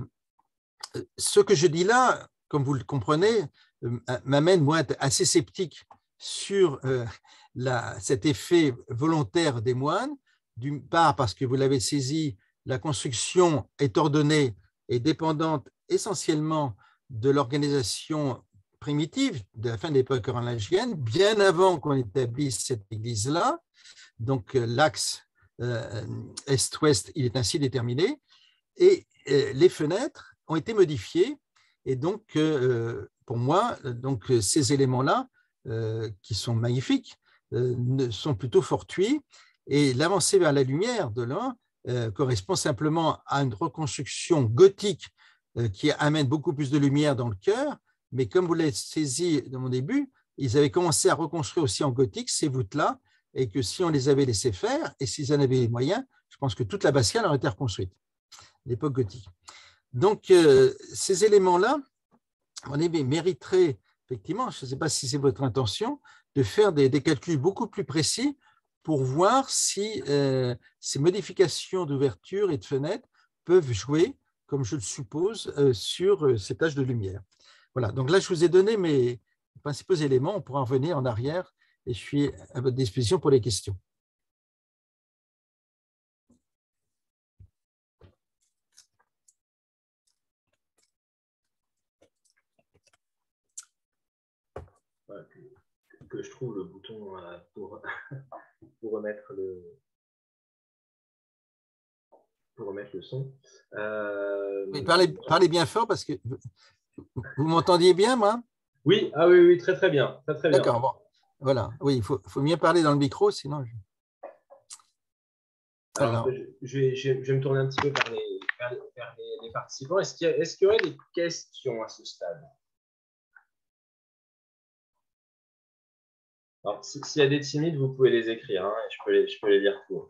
ce que je dis là, comme vous le comprenez, euh, m'amène, moi, à être assez sceptique sur euh, la, cet effet volontaire des moines, d'une part parce que vous l'avez saisi, la construction est ordonnée et dépendante essentiellement de l'organisation primitive de la fin de l'époque carolingienne, bien avant qu'on établisse cette église-là. Donc l'axe euh, est-ouest, il est ainsi déterminé. Et euh, les fenêtres ont été modifiées. Et donc, euh, pour moi, donc, ces éléments-là, euh, qui sont magnifiques, euh, sont plutôt fortuits. Et l'avancée vers la lumière de l'un euh, correspond simplement à une reconstruction gothique euh, qui amène beaucoup plus de lumière dans le cœur. Mais comme vous l'avez saisi dans mon début, ils avaient commencé à reconstruire aussi en gothique ces voûtes-là, et que si on les avait laissés faire, et s'ils en avaient les moyens, je pense que toute l'abbatiale aurait été reconstruite, l'époque gothique. Donc, euh, ces éléments-là, on mériterait, effectivement, je ne sais pas si c'est votre intention, de faire des, des calculs beaucoup plus précis pour voir si euh, ces modifications d'ouverture et de fenêtres peuvent jouer, comme je le suppose, euh, sur euh, ces taches de lumière. Voilà, donc là, je vous ai donné mes principaux éléments. On pourra en revenir en arrière et je suis à votre disposition pour les questions. Ouais, que, que je trouve le bouton euh, pour, pour remettre le pour remettre le son. Euh... Oui, parlez, parlez bien fort parce que vous m'entendiez bien, moi? Oui, ah oui, oui, très très bien, très très bien. D'accord, bon, voilà. Oui, il faut, faut mieux parler dans le micro, sinon. Je... Alors, Alors je, je, vais, je, vais me tourner un petit peu vers les, vers les, vers les, les participants. Est-ce qu'il y, est qu'il y aurait des questions à ce stade? Alors, s'il y a des timides, vous pouvez les écrire, hein, et je peux les, je peux les lire tout.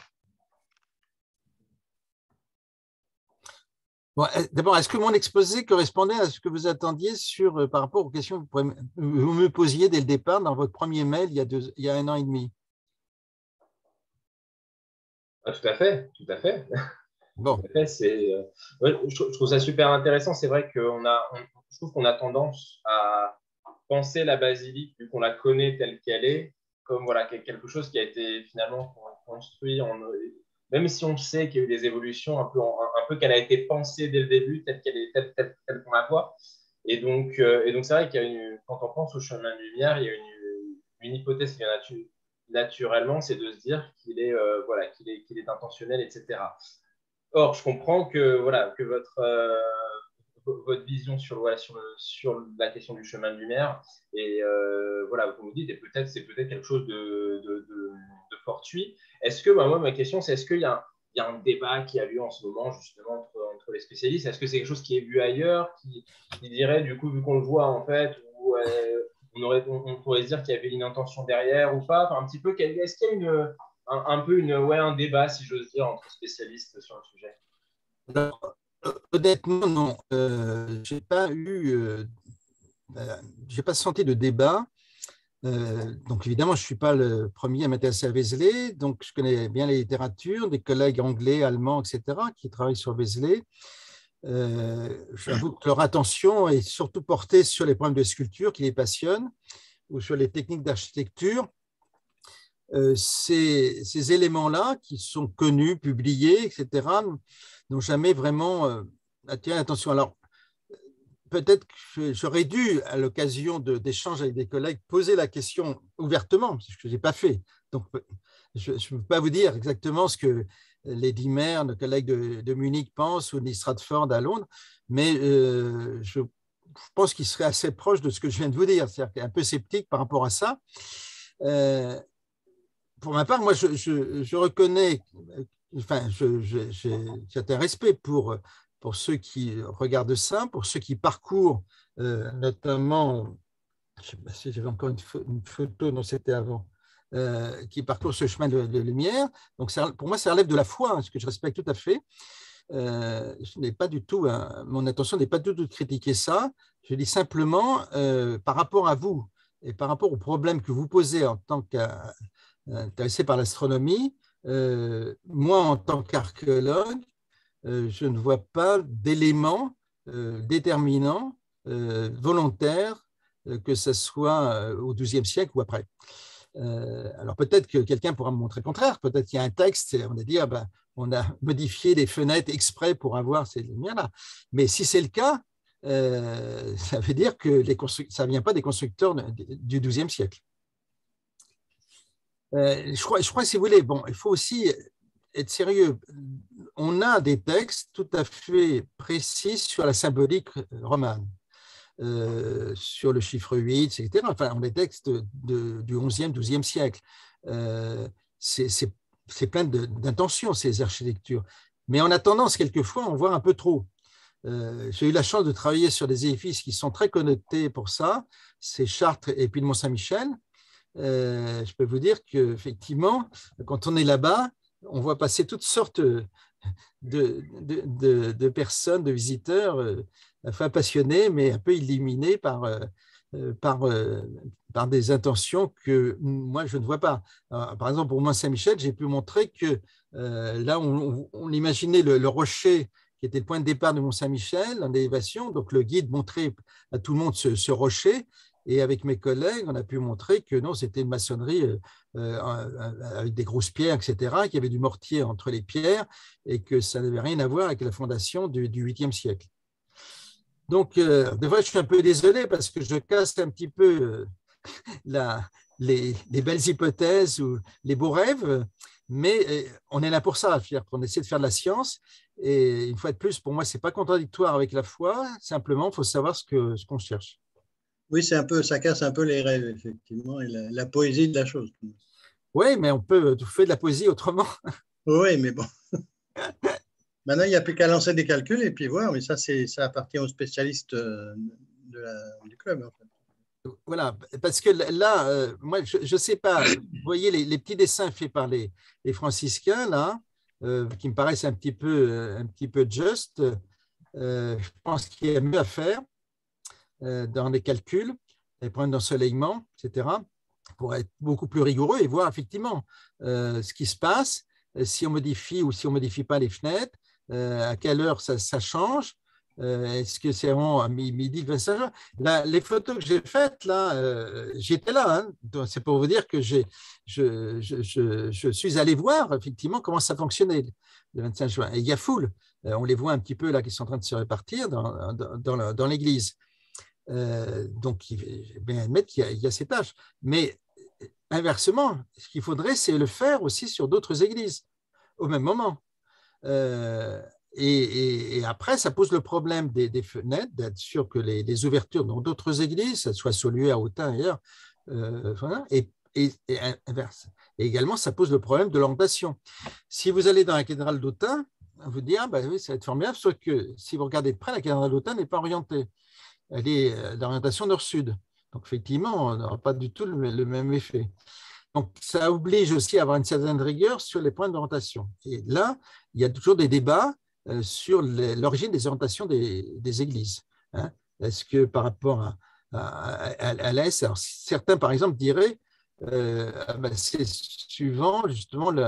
Bon, d'abord, est-ce que mon exposé correspondait à ce que vous attendiez sur, euh, par rapport aux questions que vous, vous me posiez dès le départ dans votre premier mail il y a, deux, il y a un an et demi? Ah, tout à fait, tout à fait. Bon. Tout à fait, c'est, euh, ouais, je, je trouve ça super intéressant. C'est vrai qu'on a, on, je trouve qu'on a tendance à penser la basilique, vu qu'on la connaît telle qu'elle est, comme voilà, quelque chose qui a été finalement construit en, même si on sait qu'il y a eu des évolutions, un peu, un, un peu qu'elle a été pensée dès le début, telle qu'elle est, telle, telle, telle qu'on la voit. Et donc, euh, et donc c'est vrai qu'il y a une, quand on pense au chemin de lumière, il y a une, une hypothèse qui vient natu naturellement, c'est de se dire qu'il est, euh, voilà, qu'il est, qu'il est intentionnel, et cetera. Or, je comprends que, voilà, que votre, euh, votre vision sur, voilà, sur, le, sur la question du chemin de lumière, et euh, voilà, vous me dites, et peut-être c'est peut-être quelque chose de, de, de, de fortuit. Est-ce que, bah, moi, ma question, c'est est-ce qu'il y a, il y a un débat qui a lieu en ce moment, justement, entre, entre les spécialistes? Est-ce que c'est quelque chose qui est vu ailleurs, qui, qui dirait, du coup, vu qu'on le voit, en fait, où, euh, on, aurait, on, on pourrait se dire qu'il y avait une intention derrière ou pas, enfin, un petit peu, est-ce qu'il y a une, un, un peu une, ouais, un débat, si j'ose dire, entre spécialistes sur le sujet? Alors, honnêtement, non. Euh, j'ai pas eu, euh, euh, j'ai pas senti de débat. Euh, donc évidemment, je suis pas le premier à m'intéresser à Vézelay, donc je connais bien la littérature, des collègues anglais, allemands, et cetera, qui travaillent sur Vézelay. Euh, J'avoue que leur attention est surtout portée sur les problèmes de sculpture qui les passionnent ou sur les techniques d'architecture. Euh, ces, ces éléments-là, qui sont connus, publiés, et cetera, n'ont jamais vraiment euh, attiré l'attention. Alors, peut-être que j'aurais dû, à l'occasion d'échanges avec des collègues, poser la question ouvertement, ce que je n'ai pas fait. Donc, je ne peux pas vous dire exactement ce que Lady Maire, nos collègues de, de Munich pensent, ou Nick Stratford à Londres, mais euh, je, je pense qu'il serait assez proche de ce que je viens de vous dire, c'est-à-dire qu'il est un peu sceptique par rapport à ça. Euh, pour ma part, moi, je, je, je reconnais, enfin, je, je, j'ai un respect pour, pour ceux qui regardent ça, pour ceux qui parcourent, euh, notamment, je ne sais pas si j'avais encore une, une photo, non, c'était avant, euh, qui parcourent ce chemin de, de lumière. Donc, ça, pour moi, ça relève de la foi, hein, ce que je respecte tout à fait. Euh, je n'ai pas du tout, hein, mon intention n'est pas du tout de critiquer ça. Je dis simplement, euh, par rapport à vous et par rapport aux problèmes que vous posez en tant qu'intéressé par l'astronomie, euh, moi, en tant qu'archéologue, euh, je ne vois pas d'éléments euh, déterminants, euh, volontaires, euh, que ce soit euh, au douzième siècle ou après. Euh, alors peut-être que quelqu'un pourra me montrer le contraire, peut-être qu'il y a un texte, et on a dit, ah ben, on a modifié les fenêtres exprès pour avoir ces lumières-là. Mais si c'est le cas, euh, ça veut dire que les ça ne vient pas des constructeurs du douzième siècle. Euh, je, crois, je crois, si vous voulez, bon, il faut aussi être sérieux. On a des textes tout à fait précis sur la symbolique romane. Euh, sur le chiffre huit, et cetera. Enfin, on a des textes de, du onzième, douzième siècle. Euh, c'est plein d'intentions, ces architectures. Mais on a tendance, quelquefois, à en voir un peu trop. Euh, J'ai eu la chance de travailler sur des édifices qui sont très connotés pour ça. C'est Chartres et puis le Mont-Saint-Michel. Euh, je peux vous dire qu'effectivement, quand on est là-bas, on voit passer toutes sortes de, de, de, de personnes, de visiteurs, euh, enfin passionnés, mais un peu illuminés par, euh, par, euh, par des intentions que moi, je ne vois pas. Alors, par exemple, pour Mont-Saint-Michel, j'ai pu montrer que euh, là, on, on imaginait le, le rocher qui était le point de départ de Mont-Saint-Michel en élévation. Donc, le guide montrait à tout le monde ce, ce rocher. Et avec mes collègues, on a pu montrer que non, c'était une maçonnerie euh, avec des grosses pierres, et cetera, qu'il y avait du mortier entre les pierres et que ça n'avait rien à voir avec la fondation du, du huitième siècle. Donc, euh, des fois, je suis un peu désolé parce que je casse un petit peu euh, la, les, les belles hypothèses ou les beaux rêves, mais euh, on est là pour ça, on essaie de faire de la science. Et une fois de plus, pour moi, ce n'est pas contradictoire avec la foi, simplement, il faut savoir ce que, ce qu'on cherche. Oui, c'est un peu, ça casse un peu les rêves, effectivement, et la, la poésie de la chose. Oui, mais on peut faire de la poésie autrement. Oui, mais bon. Maintenant, il n'y a plus qu'à lancer des calculs et puis voir, mais ça, ça appartient aux spécialistes de la, du club, en fait. Voilà, parce que là, euh, moi, je ne sais pas, vous voyez les, les petits dessins faits par les, les franciscains, là, euh, qui me paraissent un petit peu, un petit peu just, euh, je pense qu'il y a mieux à faire euh, dans les calculs, les problèmes d'ensoleillement, et cetera, pour être beaucoup plus rigoureux et voir effectivement euh, ce qui se passe, euh, si on modifie ou si on ne modifie pas les fenêtres, euh, à quelle heure ça, ça change. Euh, Est-ce que c'est vraiment à midi, vingt-cinq heures? Là, les photos que j'ai faites, là, euh, j'étais là. Hein. C'est pour vous dire que je, je, je, je suis allé voir effectivement comment ça fonctionnait le vingt-cinq juin. Et il y a foule. Euh, on les voit un petit peu là qui sont en train de se répartir dans, dans, dans, dans l'église. Euh, donc, il faut bien admettre qu'il y, y a ces tâches. Mais inversement, ce qu'il faudrait, c'est le faire aussi sur d'autres églises au même moment. Euh, Et, et, et après, ça pose le problème des, des fenêtres, d'être sûr que les, les ouvertures dans d'autres églises, que ce soit Saulieu, à Autun, ailleurs, euh, voilà, et, et, et inverse. Et également, ça pose le problème de l'orientation. Si vous allez dans la cathédrale d'Autun, vous dites, ah ben oui, ça va être formidable, sauf que si vous regardez de près, la cathédrale d'Autun n'est pas orientée. Elle est d'orientation nord-sud. Donc, effectivement, on n'aura pas du tout le, le même effet. Donc, ça oblige aussi à avoir une certaine rigueur sur les points d'orientation. Et là, il y a toujours des débats sur l'origine des orientations des, des églises. Hein. Est-ce que par rapport à, à, à, à l'Est, alors certains par exemple diraient euh, ben c'est suivant justement le,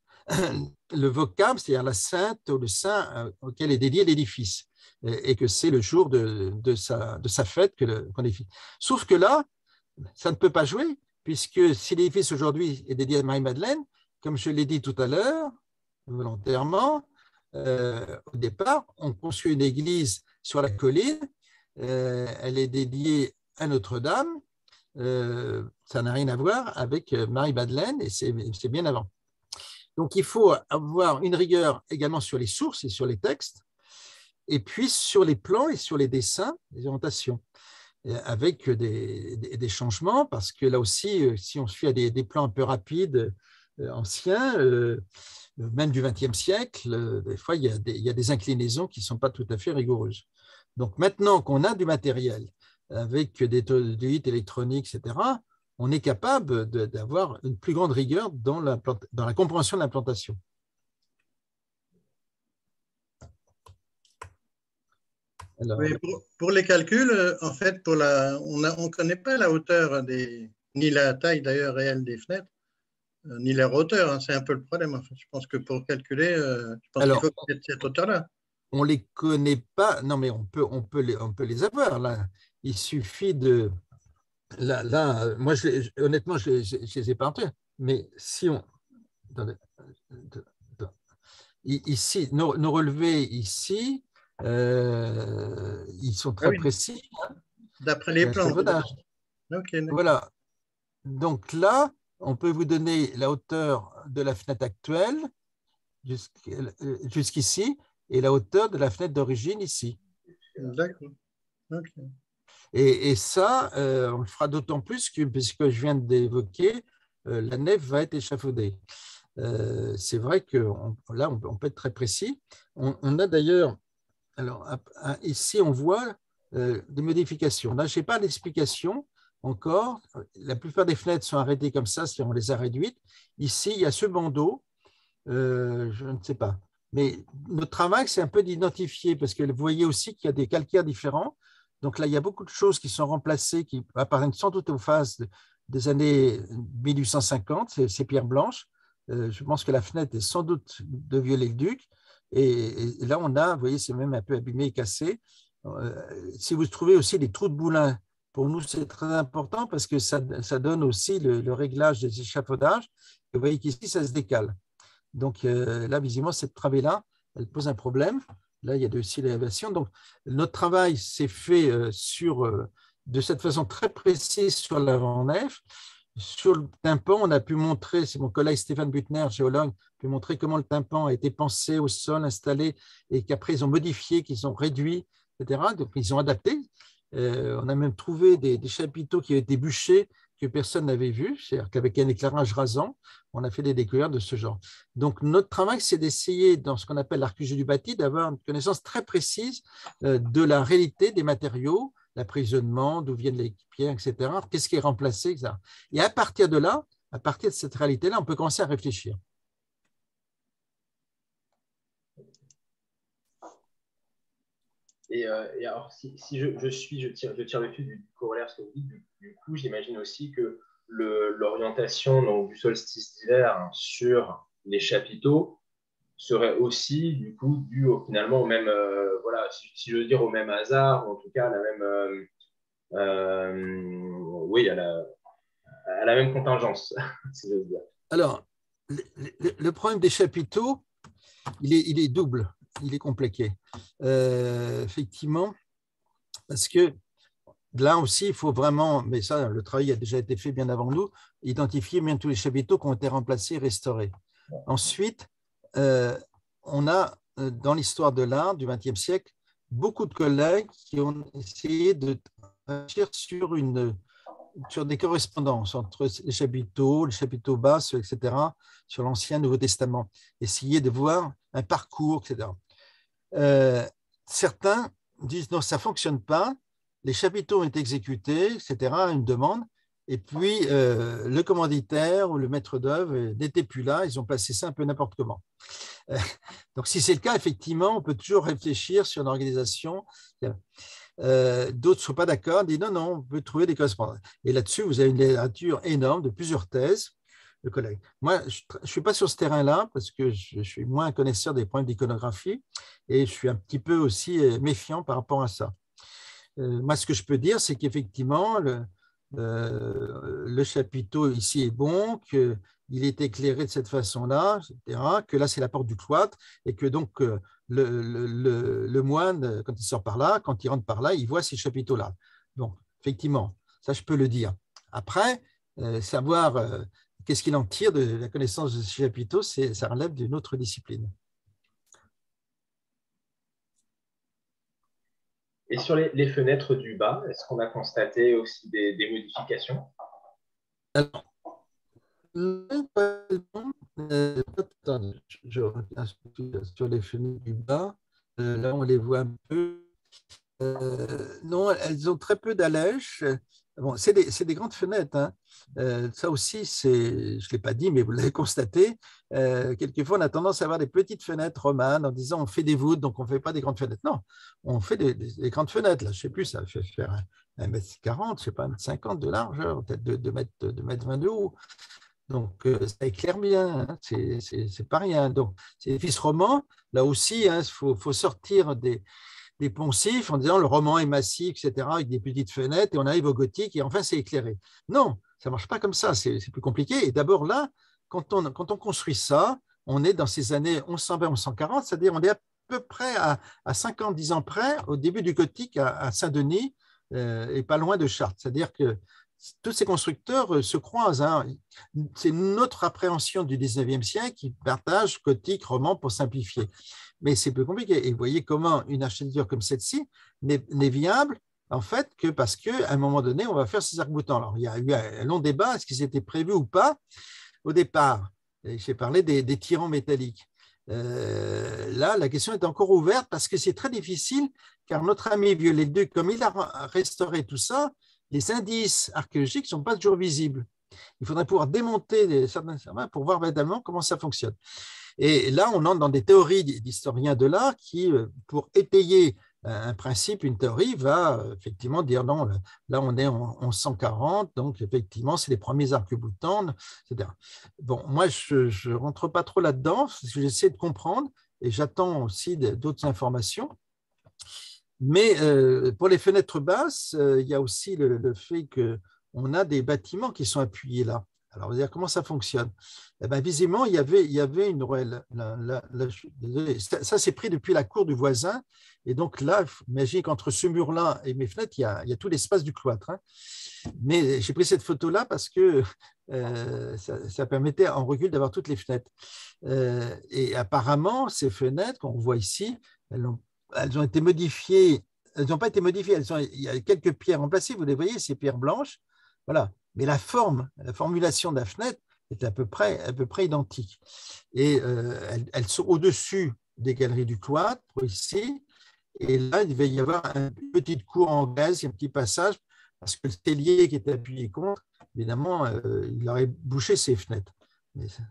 le vocable, c'est-à-dire la sainte ou le saint auquel est dédié l'édifice, et, et que c'est le jour de, de, sa, de sa fête qu'on édifie. Sauf que là, ça ne peut pas jouer, puisque si l'édifice aujourd'hui est dédié à Marie-Madeleine, comme je l'ai dit tout à l'heure, volontairement, Euh, au départ, on construit une église sur la colline, euh, elle est dédiée à Notre-Dame, euh, ça n'a rien à voir avec Marie-Madeleine et c'est bien avant. Donc, il faut avoir une rigueur également sur les sources et sur les textes, et puis sur les plans et sur les dessins, les orientations, avec des, des, des changements, parce que là aussi, si on se fie à des, des plans un peu rapides, euh, anciens, euh, même du vingtième siècle, euh, des fois, il y, a des, il y a des inclinaisons qui ne sont pas tout à fait rigoureuses. Donc, maintenant qu'on a du matériel avec des théodolites électroniques, et cetera, on est capable d'avoir une plus grande rigueur dans la, dans la compréhension de l'implantation. Oui, pour, pour les calculs, en fait, pour la, on ne connaît pas la hauteur des, ni la taille d'ailleurs réelle des fenêtres, euh, ni leur hauteur. Hein, c'est un peu le problème. En fait. Je pense que pour calculer, euh, je pense qu'il faut connaître cette hauteur-là. On ne les connaît pas. Non, mais on peut, on peut, les, on peut les avoir. Là. Il suffit de... Là, là moi, je les, honnêtement, je ne les ai pas entrés. Mais si on... Attendez. Ici, nos, nos relevés ici, euh, ils sont très ah oui. précis. Hein. D'après les plans. Okay, voilà. Donc là, on peut vous donner la hauteur de la fenêtre actuelle jusqu'ici et la hauteur de la fenêtre d'origine ici. D'accord. Okay. Et, et ça, euh, on le fera d'autant plus que, puisque je viens d'évoquer, euh, la nef va être échafaudée. Euh, c'est vrai que on, là, on, on peut être très précis. On, on a d'ailleurs, alors ici, on voit euh, des modifications. Là, je n'ai pas d'explication encore. La plupart des fenêtres sont arrêtées comme ça, si on les a réduites. Ici, il y a ce bandeau, euh, je ne sais pas. Mais notre travail, c'est un peu d'identifier, parce que vous voyez aussi qu'il y a des calcaires différents. Donc là, il y a beaucoup de choses qui sont remplacées, qui appartiennent sans doute aux phases des années mille huit cent cinquante, ces, ces pierres blanches. Euh, je pense que la fenêtre est sans doute de Viollet-le-Duc. Et, et là, on a, vous voyez, c'est même un peu abîmé et cassé. Euh, si vous trouvez aussi des trous de boulin, pour nous, c'est très important parce que ça, ça donne aussi le, le réglage des échafaudages. Et vous voyez qu'ici, ça se décale. Donc euh, là, visiblement, cette travée-là, elle pose un problème. Là, il y a aussi l'élévation. Donc, notre travail s'est fait euh, sur, euh, de cette façon très précise sur l'avant-nef. Sur le tympan, on a pu montrer, c'est mon collègue Stéphane Butner, géologue, a pu montrer comment le tympan a été pensé au sol, installé, et qu'après, ils ont modifié, qu'ils ont réduit, et cetera. Donc, ils ont adapté. Euh, on a même trouvé des, des chapiteaux qui avaient été bûchés que personne n'avait vus, c'est-à-dire qu'avec un éclairage rasant, on a fait des découvertes de ce genre. Donc, notre travail, c'est d'essayer, dans ce qu'on appelle l'archéologie du bâti, d'avoir une connaissance très précise euh, de la réalité des matériaux, l'approvisionnement, d'où viennent les pierres, et cetera. Qu'est-ce qui est remplacé, et cetera. Et à partir de là, à partir de cette réalité-là, on peut commencer à réfléchir. Et, euh, et alors, si, si je, je suis, je tire, je tire le fil du, du corollaire, ce que vous dites, du, du coup, j'imagine aussi que l'orientation du solstice d'hiver sur les chapiteaux serait aussi, du coup, due au, finalement au même, euh, voilà, si, si je veux dire, au même hasard, ou en tout cas à la même, euh, euh, oui, à la, à la même contingence, si je veux dire. Alors, le, le, le problème des chapiteaux, il est, il est double. Il est compliqué. Euh, effectivement, parce que là aussi, il faut vraiment, mais ça, le travail a déjà été fait bien avant nous, identifier bien tous les chapiteaux qui ont été remplacés et restaurés. Ensuite, euh, on a, dans l'histoire de l'art du vingtième siècle, beaucoup de collègues qui ont essayé de réfléchir sur, une, sur des correspondances entre les chapiteaux, les chapiteaux basses, et cetera, sur l'Ancien et Nouveau Testament. Essayer de voir un parcours, et cetera. Euh, certains disent non, ça ne fonctionne pas, les chapiteaux ont été exécutés, et cetera, une demande, et puis euh, le commanditaire ou le maître d'œuvre n'était plus là, ils ont placé ça un peu n'importe comment. Euh, donc si c'est le cas, effectivement, on peut toujours réfléchir sur une organisation. Euh, d'autres ne sont pas d'accord, disent non, non, on peut trouver des correspondances. Et là-dessus, vous avez une littérature énorme de plusieurs thèses de collègues. Moi, je ne suis pas sur ce terrain-là parce que je, je suis moins connaisseur des problèmes d'iconographie et je suis un petit peu aussi méfiant par rapport à ça. Euh, moi, ce que je peux dire, c'est qu'effectivement, le, euh, le chapiteau ici est bon, qu'il est éclairé de cette façon-là, et cetera, que là, c'est la porte du cloître et que donc le, le, le, le moine, quand il sort par là, quand il rentre par là, il voit ces chapiteaux-là. Donc, effectivement, ça, je peux le dire. Après, euh, savoir... Euh, qu'est-ce qu'il en tire de la connaissance de ces chapiteaux? Ça relève d'une autre discipline. Et sur les, les fenêtres du bas, est-ce qu'on a constaté aussi des, des modifications? Alors, euh, attends, je reviens sur les fenêtres du bas. Euh, là, on les voit un peu. Euh, non, elles ont très peu d'allèges. Bon, c'est des, des grandes fenêtres. Hein. Euh, ça aussi, je ne l'ai pas dit, mais vous l'avez constaté. Euh, quelquefois, on a tendance à avoir des petites fenêtres romanes en disant on fait des voûtes, donc on ne fait pas des grandes fenêtres. Non, on fait des, des, des grandes fenêtres. Là, je ne sais plus, ça fait faire un mètre quarante, je ne sais pas, un mètre cinquante de largeur, peut-être deux mètres vingt de haut. Donc, euh, ça éclaire bien, hein. C'est pas rien. Donc, c'est des fils romans. Là aussi, il hein, faut, faut sortir des des poncifs en disant le roman est massif, et cetera, avec des petites fenêtres, et on arrive au gothique, et enfin, c'est éclairé. Non, ça ne marche pas comme ça, c'est plus compliqué. Et d'abord là, quand on, quand on construit ça, on est dans ces années mille cent vingt, mille cent quarante, c'est-à-dire on est à peu près à, à cinquante, dix ans près, au début du gothique, à, à Saint-Denis, euh, et pas loin de Chartres. C'est-à-dire que tous ces constructeurs se croisent. Hein. C'est notre appréhension du dix-neuvième siècle qui partage gothique, roman pour simplifier. Mais c'est plus compliqué. Et vous voyez comment une architecture comme celle-ci n'est viable, en fait, que parce qu'à un moment donné, on va faire ces arcs-boutants. Alors, il y a eu un long débat, est-ce qu'ils étaient prévus ou pas au départ? J'ai parlé des, des tirants métalliques. Euh, là, la question est encore ouverte parce que c'est très difficile, car notre ami Viollet-le-Duc, comme il a restauré tout ça, les indices archéologiques ne sont pas toujours visibles. Il faudrait pouvoir démonter certains serments pour voir véritablement comment ça fonctionne. Et là, on entre dans des théories d'historiens de l'art qui, pour étayer un principe, une théorie, va effectivement dire non, là on est en mille cent quarante, donc effectivement c'est les premiers arcs-boutants, et cetera. Bon, moi je ne rentre pas trop là-dedans, parce que j'essaie de comprendre et j'attends aussi d'autres informations. Mais euh, pour les fenêtres basses, euh, il y a aussi le, le fait qu'on a des bâtiments qui sont appuyés là. Alors, on va dire comment ça fonctionne. Eh bien, visiblement, il y avait, il y avait une ruelle. Là, là, là, ça, ça c'est pris depuis la cour du voisin. Et donc là, imaginez qu'entre ce mur-là et mes fenêtres, il y a, il y a tout l'espace du cloître. Hein. Mais j'ai pris cette photo-là parce que euh, ça, ça permettait en recul d'avoir toutes les fenêtres. Euh, et apparemment, ces fenêtres qu'on voit ici, elles ont, elles ont été modifiées. Elles n'ont pas été modifiées. Elles sont, il y a quelques pierres remplacées. Vous les voyez, ces pierres blanches. Voilà. Mais la forme, la formulation de la fenêtre est à peu près, à peu près identique. Et euh, elles, elles sont au-dessus des galeries du cloître, ici. Et là, il va y avoir une petite cour anglaise, un petit passage, parce que le tellier qui est appuyé contre, évidemment, euh, il aurait bouché ses fenêtres. Mais ça...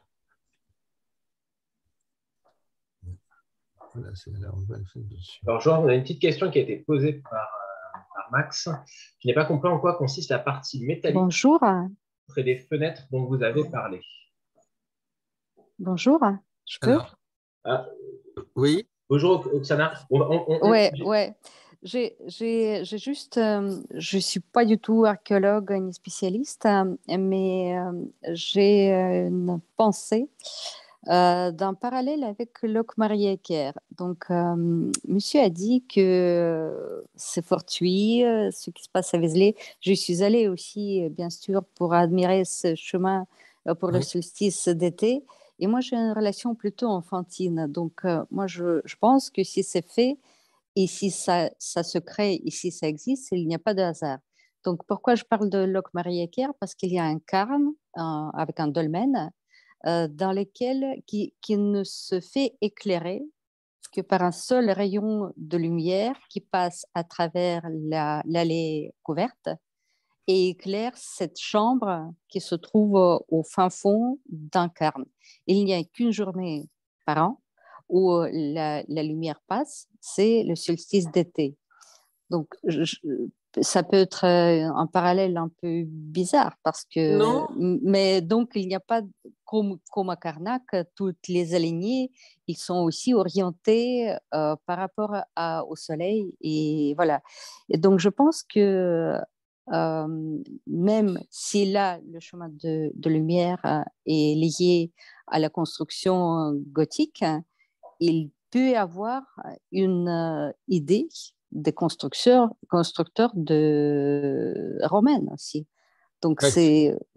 Voilà, là, on va le faire dessus. Alors, Georges, on a une petite question qui a été posée par, euh, par Max. Je n'ai pas compris en quoi consiste la partie métallique. Bonjour. Près des fenêtres dont vous avez parlé. Bonjour. Je peux? Alors, ah, oui. Bonjour, Oksana. Oui, ouais, ouais. J'ai juste, euh, je ne suis pas du tout archéologue ni spécialiste, euh, mais euh, j'ai une pensée euh, d'un parallèle avec Locmaria-Ecker. Donc, euh, monsieur a dit que c'est fortuit, ce qui se passe à Vézelay. Je suis allée aussi, bien sûr, pour admirer ce chemin pour le oui. solstice d'été. Et moi, j'ai une relation plutôt enfantine. Donc, euh, moi, je, je pense que si c'est fait, et si ça, ça se crée, et si ça existe, il n'y a pas de hasard. Donc, pourquoi je parle de Locmaria-Ecker? Parce qu'il y a un cairn euh, avec un dolmen euh, dans lequel, qui, qui ne se fait éclairer que par un seul rayon de lumière qui passe à travers l'allée couverte et éclaire cette chambre qui se trouve au fin fond d'un cairn. Il n'y a qu'une journée par an où la, la lumière passe, c'est le solstice d'été. Donc, je, ça peut être un parallèle un peu bizarre parce que... Non. Mais donc, il n'y a pas, comme, comme à Karnak, toutes les alignés, ils sont aussi orientés euh, par rapport à, au soleil. Et voilà. Et donc, je pense que euh, même si là, le chemin de, de lumière euh, est lié à la construction gothique, il peut y avoir une euh, idée des constructeurs, constructeurs de romaines aussi. Donc, c'est...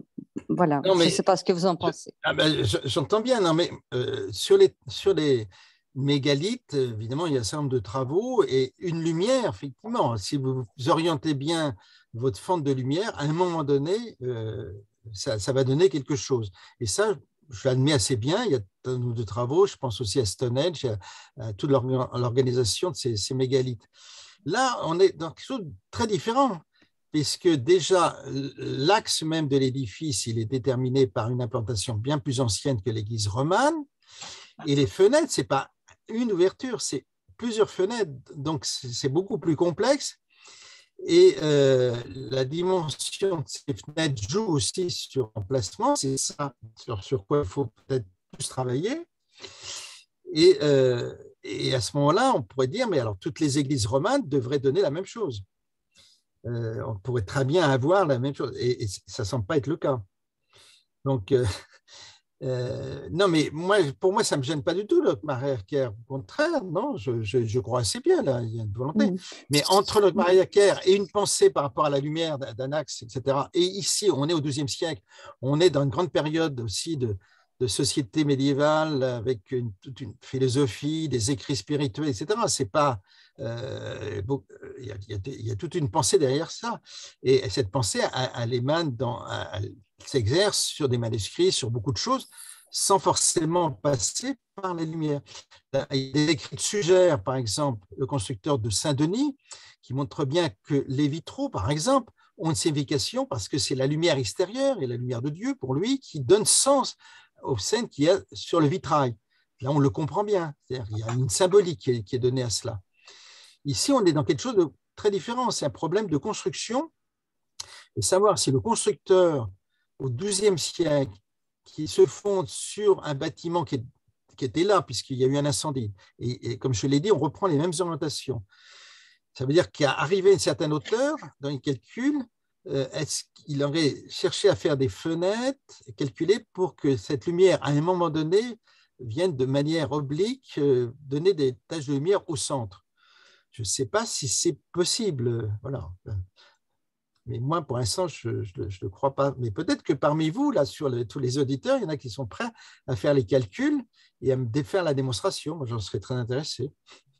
Voilà, non, mais, je ne sais pas ce que vous en pensez. Ah ben, j'entends bien, non, mais euh, sur, les, sur les mégalithes, évidemment, il y a un certain nombre de travaux et une lumière, effectivement, si vous orientez bien votre fente de lumière, à un moment donné, euh, ça, ça va donner quelque chose. Et ça, je l'admets assez bien, il y a un ou deux travaux, je pense aussi à Stonehenge, à, à toute l'organisation de ces, ces mégalithes. Là, on est dans quelque chose de très différent, puisque déjà, l'axe même de l'édifice, il est déterminé par une implantation bien plus ancienne que l'église romane, et les fenêtres, ce n'est pas une ouverture, c'est plusieurs fenêtres, donc c'est beaucoup plus complexe, et euh, la dimension de ces fenêtres joue aussi sur l'emplacement, c'est ça sur, sur quoi il faut peut-être plus travailler, et, euh, et à ce moment-là, on pourrait dire, mais alors toutes les églises romanes devraient donner la même chose. Euh, on pourrait très bien avoir la même chose, et, et ça ne semble pas être le cas. Donc, euh, euh, non, mais moi, pour moi, ça ne me gêne pas du tout, le Mariah Carey. Au contraire, non, je, je, je crois assez bien, là, il y a une volonté. Mmh. Mais entre le Mariah Carey et une pensée par rapport à la lumière d'un axe, et cetera, et ici, on est au douzième siècle, on est dans une grande période aussi de, de société médiévale avec une, toute une philosophie, des écrits spirituels, et cetera. C'est pas... Euh, il, y a, il, y a, il y a toute une pensée derrière ça. Et cette pensée, elle, elle émane dans... Elle, s'exerce sur des manuscrits, sur beaucoup de choses, sans forcément passer par les lumières. Il y a des écrits suggèrent, par exemple, le constructeur de Saint-Denis, qui montre bien que les vitraux, par exemple, ont une signification parce que c'est la lumière extérieure et la lumière de Dieu, pour lui, qui donne sens aux scènes qu'il y a sur le vitrail. Là, on le comprend bien. C'est-à-dire, il y a une symbolique qui est, qui est donnée à cela. Ici, on est dans quelque chose de très différent. C'est un problème de construction. Et savoir si le constructeur au douzième siècle, qui se fonde sur un bâtiment qui, est, qui était là, puisqu'il y a eu un incendie. Et, et comme je l'ai dit, on reprend les mêmes orientations. Ça veut dire qu'à arriver à une certaine hauteur, dans les calculs, euh, est-ce qu'il aurait cherché à faire des fenêtres calculées pour que cette lumière, à un moment donné, vienne de manière oblique euh, donner des taches de lumière au centre? Je ne sais pas si c'est possible. Voilà. Mais moi, pour l'instant, je ne le crois pas. Mais peut-être que parmi vous, là, sur le, tous les auditeurs, il y en a qui sont prêts à faire les calculs et à me défaire la démonstration. Moi, j'en serais très intéressé.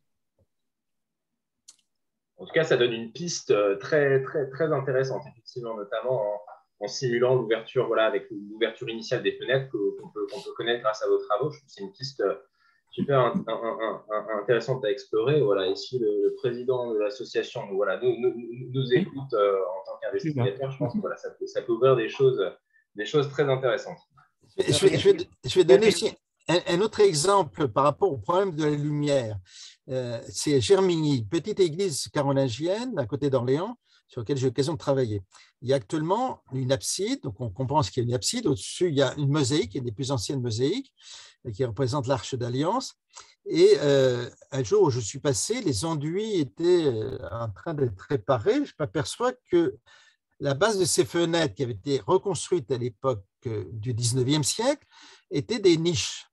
En tout cas, ça donne une piste très, très, très intéressante, effectivement, notamment en, en simulant l'ouverture, voilà, avec l'ouverture initiale des fenêtres qu'on peut, qu'on peut connaître grâce à vos travaux. Je trouve que c'est une piste super un, un, un, intéressante à explorer. Voilà, ici, le, le président de l'association nous, voilà, nous, nous, nous écoute euh, en tant qu'investigateur. Je pense que voilà, ça, peut, ça peut ouvrir des choses, des choses très intéressantes. Je vais, je vais, je vais donner aussi un, un autre exemple par rapport au problème de la lumière. Euh, c'est Germigny, petite église carolingienne à côté d'Orléans, sur laquelle j'ai l'occasion de travailler. Il y a actuellement une abside, donc on comprend ce qu'il y a une abside. Au-dessus, il y a une mosaïque, une des plus anciennes mosaïques, qui représente l'Arche d'Alliance. Et euh, un jour où je suis passé, les enduits étaient en train d'être réparés. Je m'aperçois que la base de ces fenêtres, qui avaient été reconstruites à l'époque du dix-neuvième siècle, étaient des niches.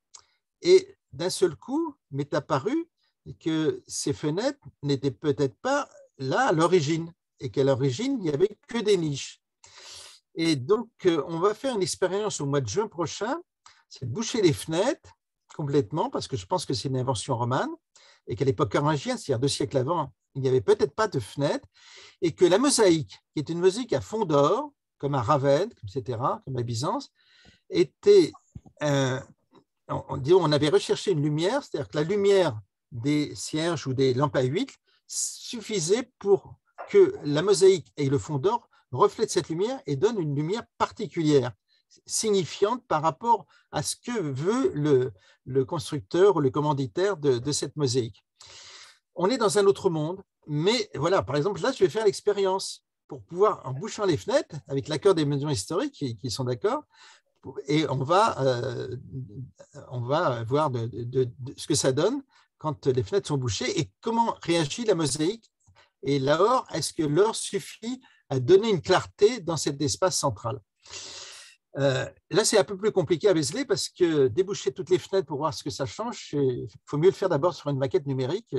Et d'un seul coup, m'est apparu que ces fenêtres n'étaient peut-être pas là à l'origine, et qu'à l'origine, il n'y avait que des niches. Et donc, on va faire une expérience au mois de juin prochain, c'est de boucher les fenêtres complètement, parce que je pense que c'est une invention romane, et qu'à l'époque carolingienne, c'est-à-dire deux siècles avant, il n'y avait peut-être pas de fenêtres, et que la mosaïque, qui est une mosaïque à fond d'or, comme à Ravenne, et cetera, comme à Byzance, était, un, on, on avait recherché une lumière, c'est-à-dire que la lumière des cierges ou des lampes à huile suffisait pour que la mosaïque et le fond d'or reflètent cette lumière et donnent une lumière particulière, signifiante par rapport à ce que veut le, le constructeur ou le commanditaire de, de cette mosaïque. On est dans un autre monde, mais voilà, par exemple, là, je vais faire l'expérience pour pouvoir, en bouchant les fenêtres, avec l'accord des monuments historiques qui, qui sont d'accord, et on va, euh, on va voir de, de, de, de ce que ça donne quand les fenêtres sont bouchées et comment réagit la mosaïque. Et l'or, est-ce que l'or suffit à donner une clarté dans cet espace central? Euh, là, c'est un peu plus compliqué à Vézelay parce que déboucher toutes les fenêtres pour voir ce que ça change, il faut mieux le faire d'abord sur une maquette numérique.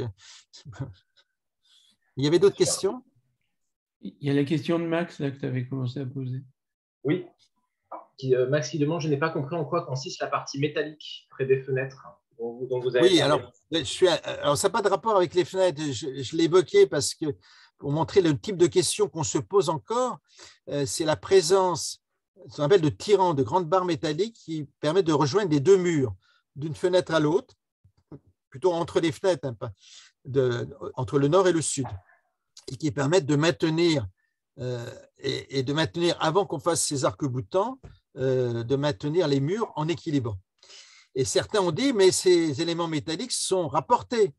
Il y avait d'autres questions? Il y a la question de Max là, que tu avais commencé à poser. Oui. qui, euh, Max qui demande, je n'ai pas compris en quoi consiste la partie métallique près des fenêtres dont vous, dont vous avez Oui, parlé. alors, je suis, alors ça n'a pas de rapport avec les fenêtres. Je, je l'ai évoqué parce que pour montrer le type de questions qu'on se pose encore, euh, c'est la présence, ce qu'on appelle de tirants, de grandes barres métalliques qui permettent de rejoindre les deux murs, d'une fenêtre à l'autre, plutôt entre les fenêtres, hein, pas de, entre le nord et le sud, et qui permettent de maintenir, euh, et, et de maintenir, avant qu'on fasse ces arcs-boutants, euh, de maintenir les murs en équilibre. Et certains ont dit, mais ces éléments métalliques sont rapportés.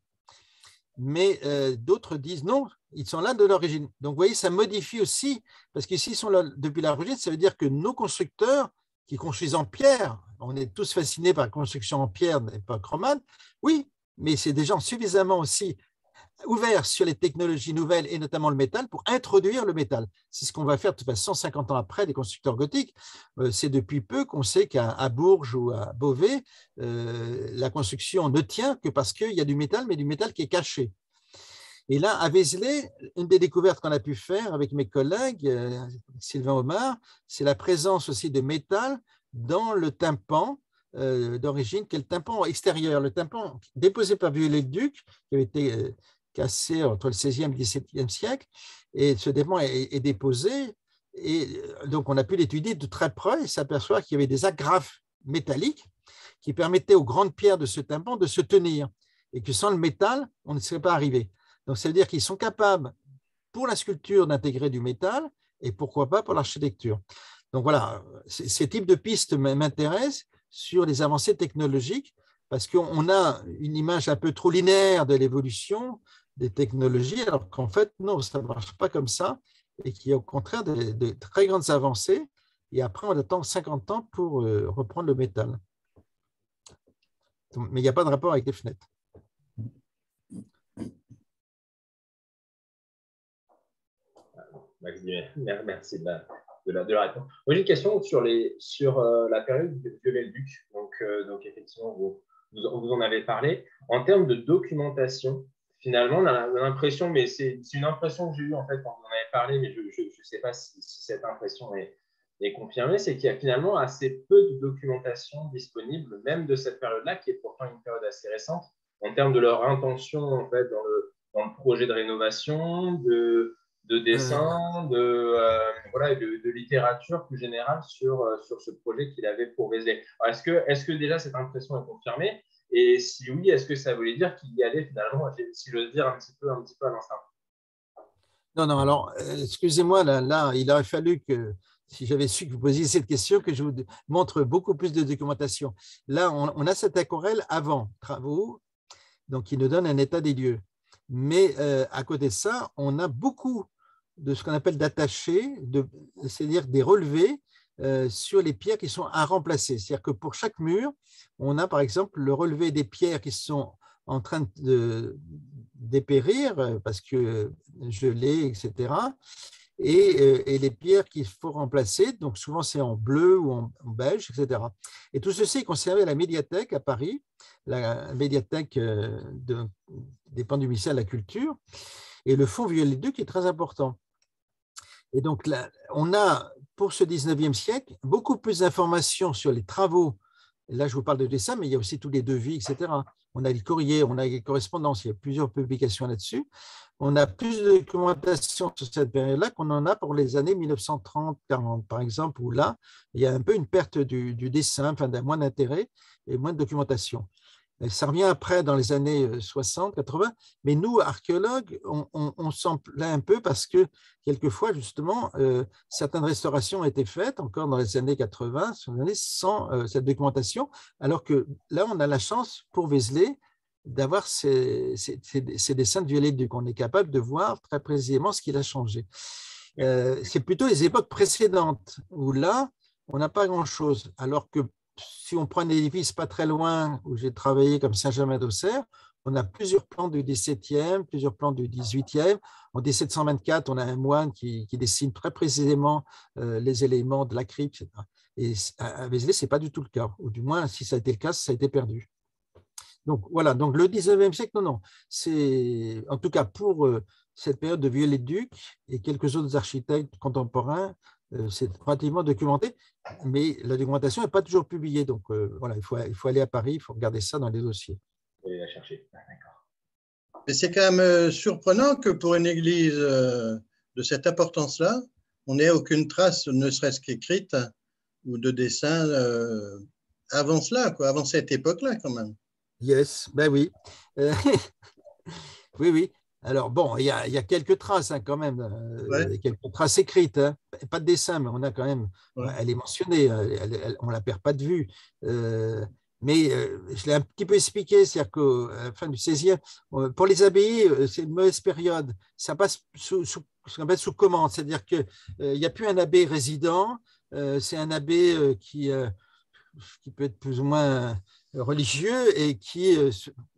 Mais euh, d'autres disent non, ils sont là de l'origine. Donc, vous voyez, ça modifie aussi, parce que s'ils sont là depuis l'origine, ça veut dire que nos constructeurs qui construisent en pierre, on est tous fascinés par la construction en pierre d'époque romane, oui, mais c'est des gens suffisamment aussi ouverts sur les technologies nouvelles et notamment le métal pour introduire le métal. C'est ce qu'on va faire de toute façon cinquante ans après les constructeurs gothiques. Euh, c'est depuis peu qu'on sait qu'à Bourges ou à Beauvais, euh, la construction ne tient que parce qu'il y a du métal, mais du métal qui est caché. Et là, à Vézelay, une des découvertes qu'on a pu faire avec mes collègues, euh, Sylvain Omar, c'est la présence aussi de métal dans le tympan euh, d'origine, qui est le tympan extérieur, le tympan déposé par Viollet-le-Duc, qui avait été euh, cassé entre le seizième et le dix-septième siècle, et ce tympan est, est déposé, et donc on a pu l'étudier de très près et s'aperçoit qu'il y avait des agrafes métalliques qui permettaient aux grandes pierres de ce tympan de se tenir, et que sans le métal, on ne serait pas arrivé. Donc, ça veut dire qu'ils sont capables, pour la sculpture, d'intégrer du métal, et pourquoi pas pour l'architecture. Donc voilà, ces types de pistes m'intéressent sur les avancées technologiques, parce qu'on a une image un peu trop linéaire de l'évolution des technologies, alors qu'en fait, non, ça ne marche pas comme ça, et qu'il y a au contraire de, de très grandes avancées, et après, on attend cinquante ans pour euh, reprendre le métal. Mais il n'y a pas de rapport avec les fenêtres. Max dit merci de la, de la, de la réponse. Moi, j'ai une question sur, les, sur euh, la période de Viollet-le-Duc. Donc, euh, donc, effectivement, vous, vous, vous en avez parlé. En termes de documentation, finalement, on a l'impression, mais c'est une impression que j'ai eue en fait quand vous en avez parlé, mais je ne sais pas si, si cette impression est, est confirmée, c'est qu'il y a finalement assez peu de documentation disponible, même de cette période-là, qui est pourtant une période assez récente, en termes de leur intention en fait, dans, le, dans le projet de rénovation, de de dessin, de, euh, voilà, de, de littérature plus générale sur, euh, sur ce projet qu'il avait pour Vézelay. Est-ce que, est-ce que déjà cette impression est confirmée? Et si oui, est-ce que ça voulait dire qu'il y allait finalement, si j'ose dire, un petit peu, un petit peu à l'instinct? Non, non, alors, excusez-moi, là, là, il aurait fallu que, si j'avais su que vous posiez cette question, que je vous montre beaucoup plus de documentation. Là, on, on a cette aquarelle avant travaux, donc qui nous donne un état des lieux. Mais euh, à côté de ça, on a beaucoup de ce qu'on appelle d'attachés, c'est-à-dire des relevés euh, sur les pierres qui sont à remplacer. C'est-à-dire que pour chaque mur, on a par exemple le relevé des pierres qui sont en train de dépérir parce que gelées, et cetera. Et, euh, et les pierres qu'il faut remplacer, donc souvent c'est en bleu ou en, en beige, et cetera. Et tout ceci est conservé à la médiathèque à Paris, la médiathèque de, dépend du ministère de la Culture, et le fonds Viollet-le-Duc est très important. Et donc là, on a, pour ce dix-neuvième siècle, beaucoup plus d'informations sur les travaux. Là, je vous parle de dessin, mais il y a aussi tous les devis, et cetera. On a les courriers, on a les correspondances, il y a plusieurs publications là-dessus. On a plus de documentation sur cette période-là qu'on en a pour les années mille neuf cent trente quarante, par exemple, où là, il y a un peu une perte du, du dessin, enfin, d'un moins d'intérêt et moins de documentation. Ça revient après dans les années soixante, quatre-vingts, mais nous, archéologues, on, on, on s'en plaint un peu parce que quelquefois, justement, euh, certaines restaurations ont été faites encore dans les années quatre-vingts, sans euh, cette documentation, alors que là, on a la chance pour Vézelay d'avoir ces, ces, ces dessins de Viollet-le-Duc. On est capable de voir très précisément ce qu'il a changé. Euh, c'est plutôt les époques précédentes où là, on n'a pas grand-chose, alors que si on prend un édifice pas très loin où j'ai travaillé comme Saint-Germain-d'Auxerre, on a plusieurs plans du dix-septième, plusieurs plans du dix-huitième. En mille sept cent vingt-quatre, on a un moine qui, qui dessine très précisément euh, les éléments de la crypte, et cetera. Et à Vézelay, ce n'est pas du tout le cas. Ou du moins, si ça a été le cas, ça a été perdu. Donc voilà, donc le dix-neuvième siècle, non, non. C'est, en tout cas, pour euh, cette période de Viollet-le-Duc et quelques autres architectes contemporains, euh, c'est relativement documenté, mais la documentation n'est pas toujours publiée. Donc euh, voilà, il faut, il faut aller à Paris, il faut regarder ça dans les dossiers. Vous allez la chercher. D'accord. Mais c'est quand même surprenant que pour une église de cette importance-là, on n'ait aucune trace, ne serait-ce qu'écrite, ou de dessin euh, avant cela, quoi, avant cette époque-là quand même. Yes, ben oui. Euh, oui, oui. Alors bon, il y a, il y a quelques traces hein, quand même, euh, Ouais. quelques traces écrites, hein. Pas de dessin, mais on a quand même, Ouais. elle est mentionnée, elle, elle, on ne la perd pas de vue. Euh, mais euh, je l'ai un petit peu expliqué, c'est-à-dire qu'à la fin du seizième, pour les abbayes, c'est une mauvaise période. Ça passe sous, sous ce qu'on appelle sous commande, c'est-à-dire qu'il euh, n'y a plus un abbé résident, euh, c'est un abbé euh, qui, euh, qui peut être plus ou moins religieux et qui euh,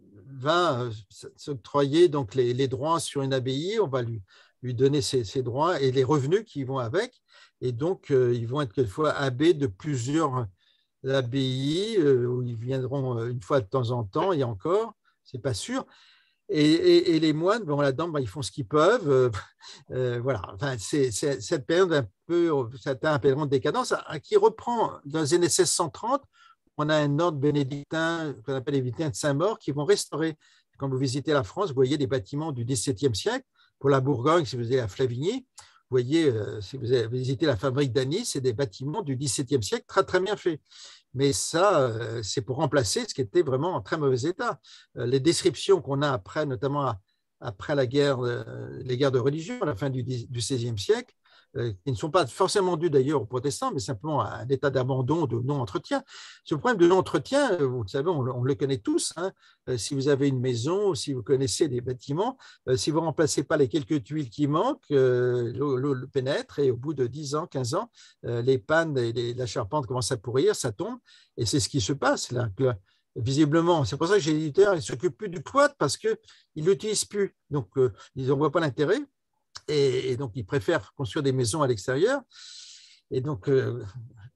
va s'octroyer donc les, les droits sur une abbaye, on va lui, lui donner ses, ses droits et les revenus qui vont avec. Et donc, euh, ils vont être quelquefois abbés de plusieurs abbayes euh, où ils viendront une fois de temps en temps et encore, c'est pas sûr. Et, et, et les moines, bon, là-dedans, ben, ils font ce qu'ils peuvent. Euh, euh, voilà. Enfin, c'est, c'est cette période un peu, c'est un période de décadence qui reprend dans les années seize cent trente. On a un ordre bénédictin qu'on appelle les bénédictins de Saint-Maur qui vont restaurer. Quand vous visitez la France, vous voyez des bâtiments du dix-septième siècle. Pour la Bourgogne, si vous allez à Flavigny, vous voyez, euh, si vous avez visité la fabrique d'Anis, c'est des bâtiments du dix-septième siècle très, très bien faits. Mais ça, euh, c'est pour remplacer ce qui était vraiment en très mauvais état. Euh, les descriptions qu'on a après, notamment à, après la guerre, euh, les guerres de religion, à la fin du, du seizième siècle, qui ne sont pas forcément dus d'ailleurs aux protestants, mais simplement à un état d'abandon, de non-entretien. Ce problème de non-entretien, vous le savez, on le, on le connaît tous. Hein. Si vous avez une maison, ou si vous connaissez des bâtiments, si vous ne remplacez pas les quelques tuiles qui manquent, l'eau, l'eau pénètre et au bout de dix ans, quinze ans, les pannes et les, la charpente commencent à pourrir, ça tombe. Et c'est ce qui se passe là. Visiblement, c'est pour ça que j'ai l'éditeur, il ne s'occupe plus du cloître parce qu'ils ne l'utilisent plus. Donc, euh, ils n'en voient pas l'intérêt. Et, et donc, ils préfèrent construire des maisons à l'extérieur. Et donc, euh,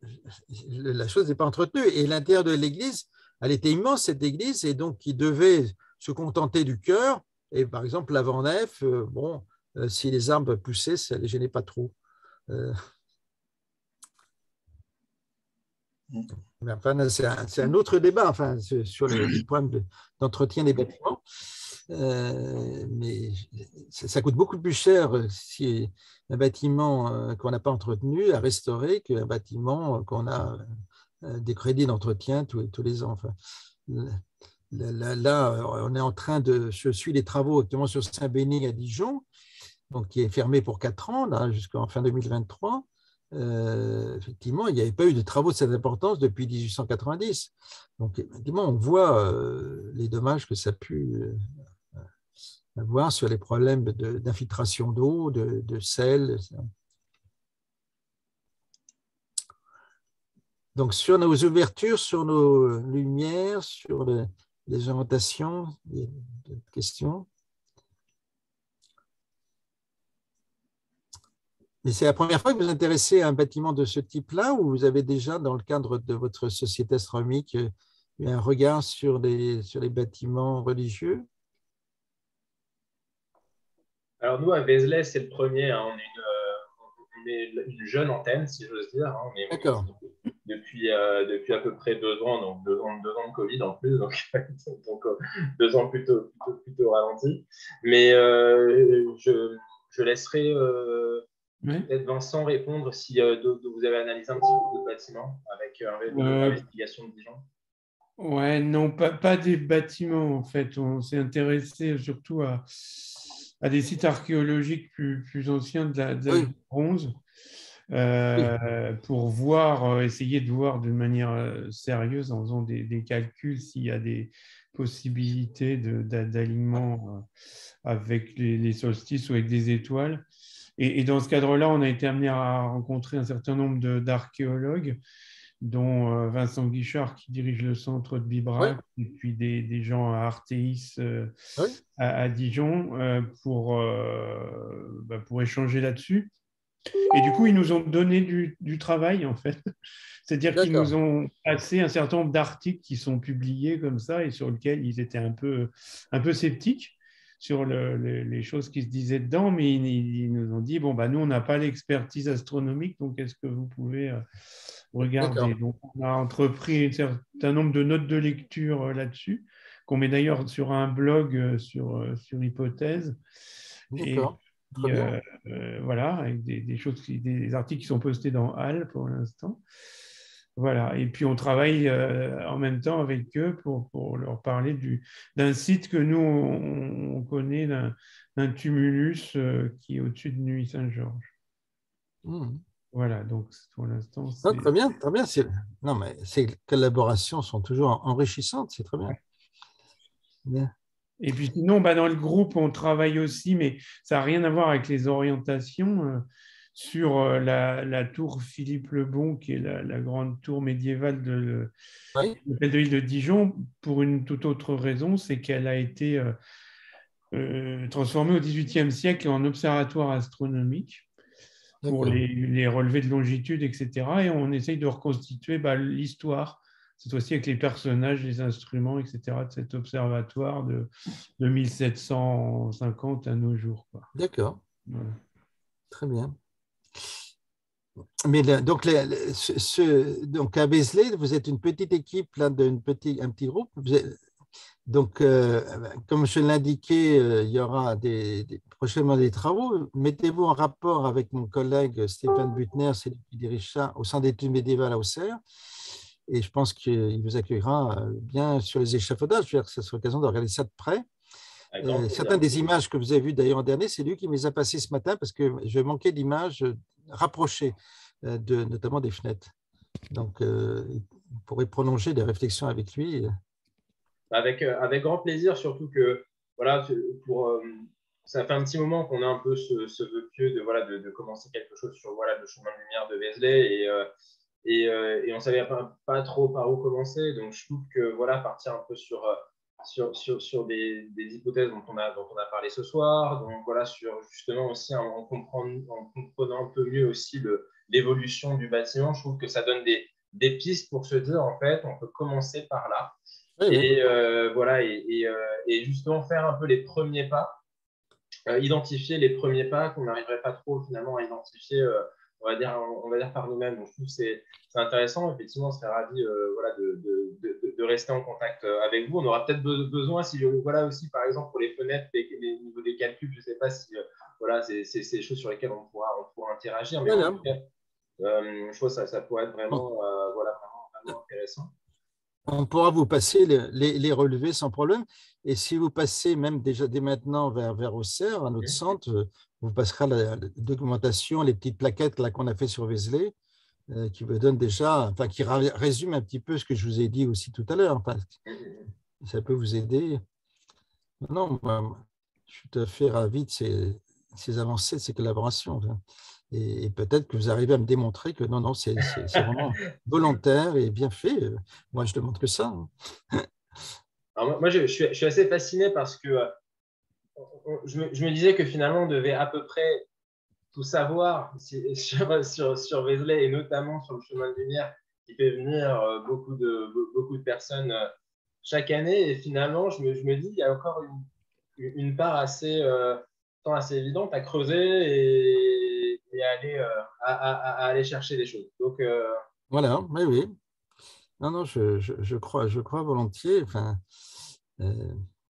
la chose n'est pas entretenue. Et l'intérieur de l'église, elle était immense, cette église, et donc, ils devaient se contenter du chœur. Et par exemple, l'avant-nef, euh, bon, euh, si les arbres poussaient, ça ne les gênait pas trop. Euh, mais enfin, c'est un, c'est un autre débat enfin, sur les, les problèmes de, d'entretien des bâtiments. Euh, mais ça, ça coûte beaucoup plus cher si un bâtiment qu'on n'a pas entretenu à restaurer qu'un bâtiment qu'on a des crédits d'entretien tous, tous les ans. Enfin, là, là, on est en train de. Je suis les travaux actuellement sur Saint-Bénigne à Dijon, donc qui est fermé pour quatre ans, là, jusqu'en fin deux mille vingt-trois. Euh, effectivement, il n'y avait pas eu de travaux de cette importance depuis dix-huit cent quatre-vingt-dix. Donc, effectivement, on voit euh, les dommages que ça a pu euh, avoir sur les problèmes de, d'infiltration d'eau, de, de sel. Donc, sur nos ouvertures, sur nos lumières, sur le, les orientations, des, des questions. Et c'est la première fois que vous vous intéressez à un bâtiment de ce type-là ou vous avez déjà, dans le cadre de votre société astronomique, eu un regard sur les, sur les bâtiments religieux? Alors nous, à Vézelay, c'est le premier. Hein. On, est une, on est une jeune antenne, si j'ose dire. Hein. On est D'accord. Depuis, euh, depuis à peu près deux ans, donc deux ans, deux ans de Covid en plus, donc, donc deux ans plutôt, plutôt, plutôt ralenti. Mais euh, je, je laisserai euh, oui. peut-être Vincent répondre si euh, de, de vous avez analysé un petit peu de bâtiments avec euh, l'investigation euh, de Dijon. Ouais, non, pas, pas des bâtiments en fait. On s'est intéressé surtout à, à des sites archéologiques plus, plus anciens de la, de la oui. bronze. Euh, oui. Pour voir, essayer de voir de manière sérieuse en faisant des, des calculs s'il y a des possibilités de, d'alignement avec les, les solstices ou avec des étoiles. Et, et dans ce cadre-là, on a été amené à rencontrer un certain nombre de, d'archéologues, dont Vincent Guichard qui dirige le centre de Bibrac, oui. et puis des, des gens à Artéis euh, oui. à, à Dijon euh, pour, euh, bah, pour échanger là-dessus. Et du coup, ils nous ont donné du, du travail, en fait. C'est-à-dire D'accord. qu'ils nous ont passé un certain nombre d'articles qui sont publiés comme ça et sur lesquels ils étaient un peu, un peu sceptiques. sur le, le, les choses qui se disaient dedans, mais ils, ils nous ont dit, bon, bah, nous, on n'a pas l'expertise astronomique, donc est-ce que vous pouvez euh, regarder? Donc, on a entrepris un certain nombre de notes de lecture euh, là-dessus, qu'on met d'ailleurs sur un blog euh, sur, euh, sur Hypothèse. D'accord. Et, euh, euh, voilà, avec des, des choses, qui, des articles qui sont postés dans Hall pour l'instant. Voilà, et puis on travaille euh, en même temps avec eux pour, pour leur parler du, d'un site que nous, on, on connaît, d'un, d'un tumulus euh, qui est au-dessus de Nuit-Saint-Georges. Mmh. Voilà, donc pour l'instant, c'est… Très bien, très bien. C'est… Non, mais ces collaborations sont toujours enrichissantes, c'est très bien. Ouais. Bien. Et puis sinon, bah, dans le groupe, on travaille aussi, mais ça n'a rien à voir avec les orientations, euh, sur euh, la, la tour Philippe le Bon, qui est la, la grande tour médiévale de oui. l'hôtel de Dijon, pour une toute autre raison, c'est qu'elle a été euh, euh, transformée au dix-huitième siècle en observatoire astronomique pour les, les relevés de longitude, et cetera. Et on essaye de reconstituer bah, l'histoire, cette fois-ci avec les personnages, les instruments, et cetera, de cet observatoire de, de mille sept cent cinquante à nos jours. D'accord. Voilà. Très bien. Mais là, donc, les, les, ce, ce, donc, à Vézelay, vous êtes une petite équipe, là, d'un petit, un petit groupe. Vous êtes, donc, euh, comme je l'indiquais, euh, il y aura des, des, prochainement des travaux. Mettez-vous en rapport avec mon collègue Stéphane Butner, c'est lui qui dirige ça au Centre d'études médiévales à Auxerre. Et je pense qu'il vous accueillera bien sur les échafaudages. Je veux dire que ce sera l'occasion de regarder ça de près. Euh, certaines des images que vous avez vues d'ailleurs en dernier, c'est lui qui me les a passées ce matin parce que je manquais d'images rapprochées, de, notamment des fenêtres. Donc, euh, on pourrait prolonger des réflexions avec lui. Avec, avec grand plaisir, surtout que voilà, pour, euh, ça fait un petit moment qu'on a un peu ce, ce vœu pieux de, voilà, de, de commencer quelque chose sur voilà, le chemin de lumière de Vézelay et, euh, et, euh, et on ne savait pas, pas trop par où commencer. Donc, je trouve que voilà, partir un peu sur, sur, sur, sur des, des hypothèses dont on, a, dont on a parlé ce soir, donc voilà, sur justement aussi en, en, comprenant, en comprenant un peu mieux aussi le, l'évolution du bâtiment, je trouve que ça donne des, des pistes pour se dire en fait, on peut commencer par là. Oui, et oui. Euh, voilà, et, et, euh, et justement faire un peu les premiers pas, euh, identifier les premiers pas qu'on n'arriverait pas trop finalement à identifier, euh, on va dire, on va dire par nous-mêmes. Donc je trouve que c'est, c'est intéressant. Effectivement, on serait ravis, euh, voilà, de, de, de, de rester en contact avec vous. On aura peut-être besoin, si voilà aussi par exemple pour les fenêtres, les, les niveaux des calculs, je ne sais pas si euh, voilà, c'est, c'est, c'est des choses sur lesquelles on pourra, on pourra interagir, mais voilà. En tout cas, euh, je trouve que ça, ça pourrait être vraiment, euh, voilà, vraiment, vraiment intéressant. On pourra vous passer les, les, les relevés sans problème. Et si vous passez même déjà dès maintenant vers, vers Auxerre, à notre centre, vous passerez la, la documentation, les petites plaquettes là, qu'on a fait sur Vézelay, euh, qui vous donne déjà, enfin, qui résume un petit peu ce que je vous ai dit aussi tout à l'heure. Enfin, ça peut vous aider. Non, moi, je suis tout à fait ravi de ces, ces avancées, de ces collaborations. Et, et peut-être que vous arrivez à me démontrer que non, non, c'est, c'est, c'est vraiment volontaire et bien fait. Moi, je ne demande que ça. Alors moi, moi je, je, suis, je suis assez fasciné parce que euh, je, me, je me disais que finalement, on devait à peu près tout savoir sur, sur, sur Vézelay et notamment sur le chemin de lumière qui fait venir euh, beaucoup, de, beaucoup de personnes euh, chaque année. Et finalement, je me, je me dis qu'il y a encore une, une part assez, euh, assez évidente à creuser et, et à, aller, euh, à, à, à aller chercher des choses. Donc, euh... voilà, oui, oui. Non, non, je, je, je, crois, je crois volontiers. Enfin, euh,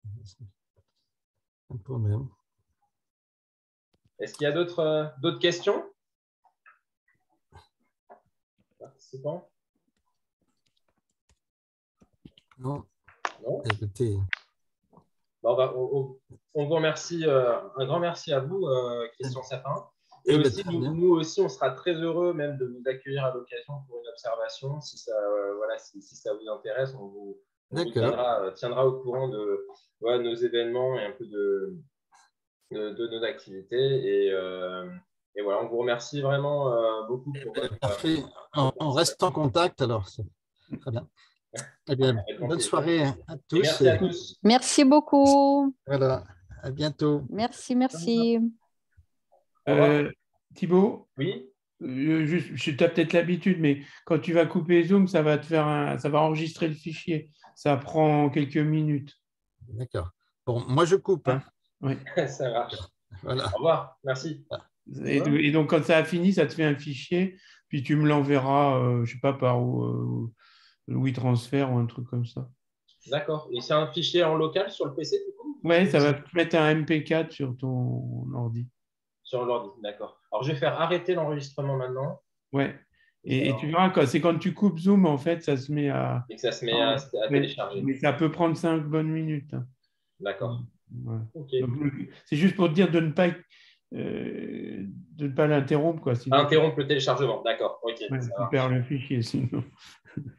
un peu même. Est-ce qu'il y a d'autres, euh, d'autres questions? Participants? Non. Non. Écoutez. Bon, bah, on, on vous remercie, euh, un grand merci à vous, euh, Christian Sapin. Et, et aussi, nous, nous aussi, on sera très heureux même de vous accueillir à l'occasion pour une observation. Si ça, euh, voilà, si, si ça vous intéresse, on vous, on vous tiendra, euh, tiendra au courant de voilà, nos événements et un peu de, de, de nos activités. Et, euh, et voilà, on vous remercie vraiment euh, beaucoup pour votre. Parfait. On, on reste en contact alors. Très bien. Eh bien, bonne soirée à tous. Et merci à tous. Merci beaucoup. Voilà, à bientôt. Merci, merci. Euh, Thibaut, oui. Euh, juste, je tu as peut-être l'habitude, mais quand tu vas couper Zoom, ça va te faire un, ça va enregistrer le fichier. Ça prend quelques minutes. D'accord. Bon, moi je coupe. Hein. Oui. Ça marche. Voilà. Au revoir, merci. Et, et donc, quand ça a fini, ça te fait un fichier, puis tu me l'enverras, euh, je ne sais pas, par euh, WeTransfer ou un truc comme ça. D'accord. Et c'est un fichier en local sur le P C, du coup? Oui, ça va te mettre un M P quatre sur ton ordi. Sur l'ordi, d'accord. Alors, je vais faire arrêter l'enregistrement maintenant. Ouais. Et, et tu verras, quoi, c'est quand tu coupes Zoom, en fait, ça se met à. Et que ça se met à, à télécharger. Mais ça peut prendre cinq bonnes minutes. D'accord. Ouais. Okay. C'est juste pour te dire de ne pas, euh, de ne pas l'interrompre. Quoi, sinon... Interrompre le téléchargement, d'accord. Ok. Ouais, tu perds le fichier sinon.